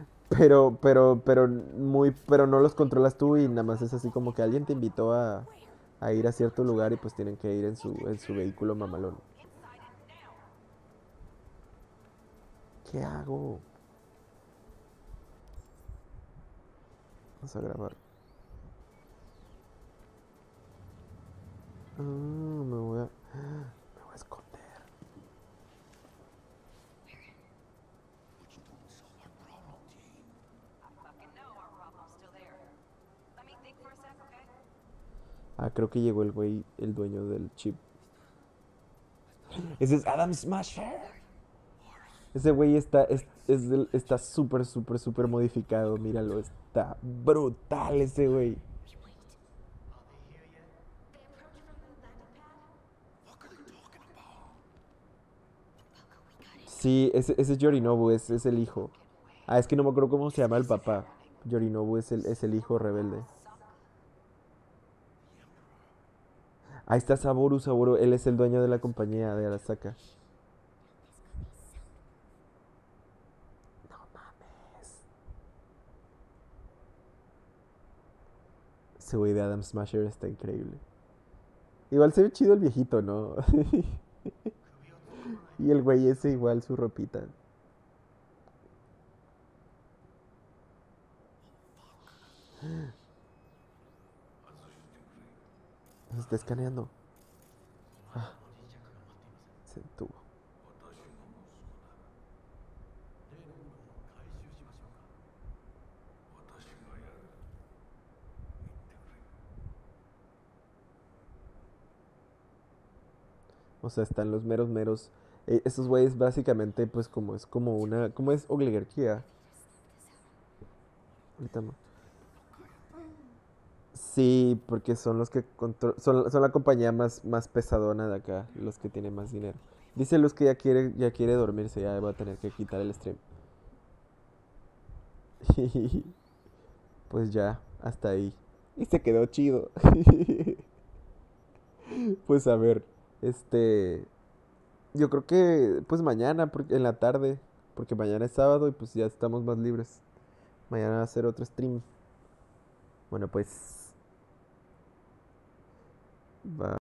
pero no los controlas tú y nada más es así como que alguien te invitó a ir a cierto lugar y pues tienen que ir en su vehículo mamalón. ¿Qué hago? Vamos a grabar. Me voy a esconder. Creo que llegó el güey, el dueño del chip. Ese es Adam Smasher. Ese güey está súper, súper, súper modificado. Míralo, está brutal ese güey. Sí, ese es Yorinobu, es el hijo. Es que no me acuerdo cómo se llama el papá. Yorinobu es el hijo rebelde. Ahí está Saboru, él es el dueño de la compañía de Arasaka. No mames. Ese güey de Adam Smasher está increíble. Igual se ve chido el viejito, ¿no? Y el güey ese igual su ropita. Se está escaneando. Se detuvo. O sea, están los meros. Estos güeyes básicamente, pues como es oligarquía. Ahorita no. Sí, porque son los que son la compañía más pesadona de acá, los que tienen más dinero. Dice Luz que ya quiere dormirse, ya va a tener que quitar el stream. Pues ya, hasta ahí. Y se quedó chido. Pues a ver, yo creo que pues mañana, en la tarde, porque mañana es sábado y pues ya estamos más libres. Mañana va a hacer otro stream. Bueno, pues...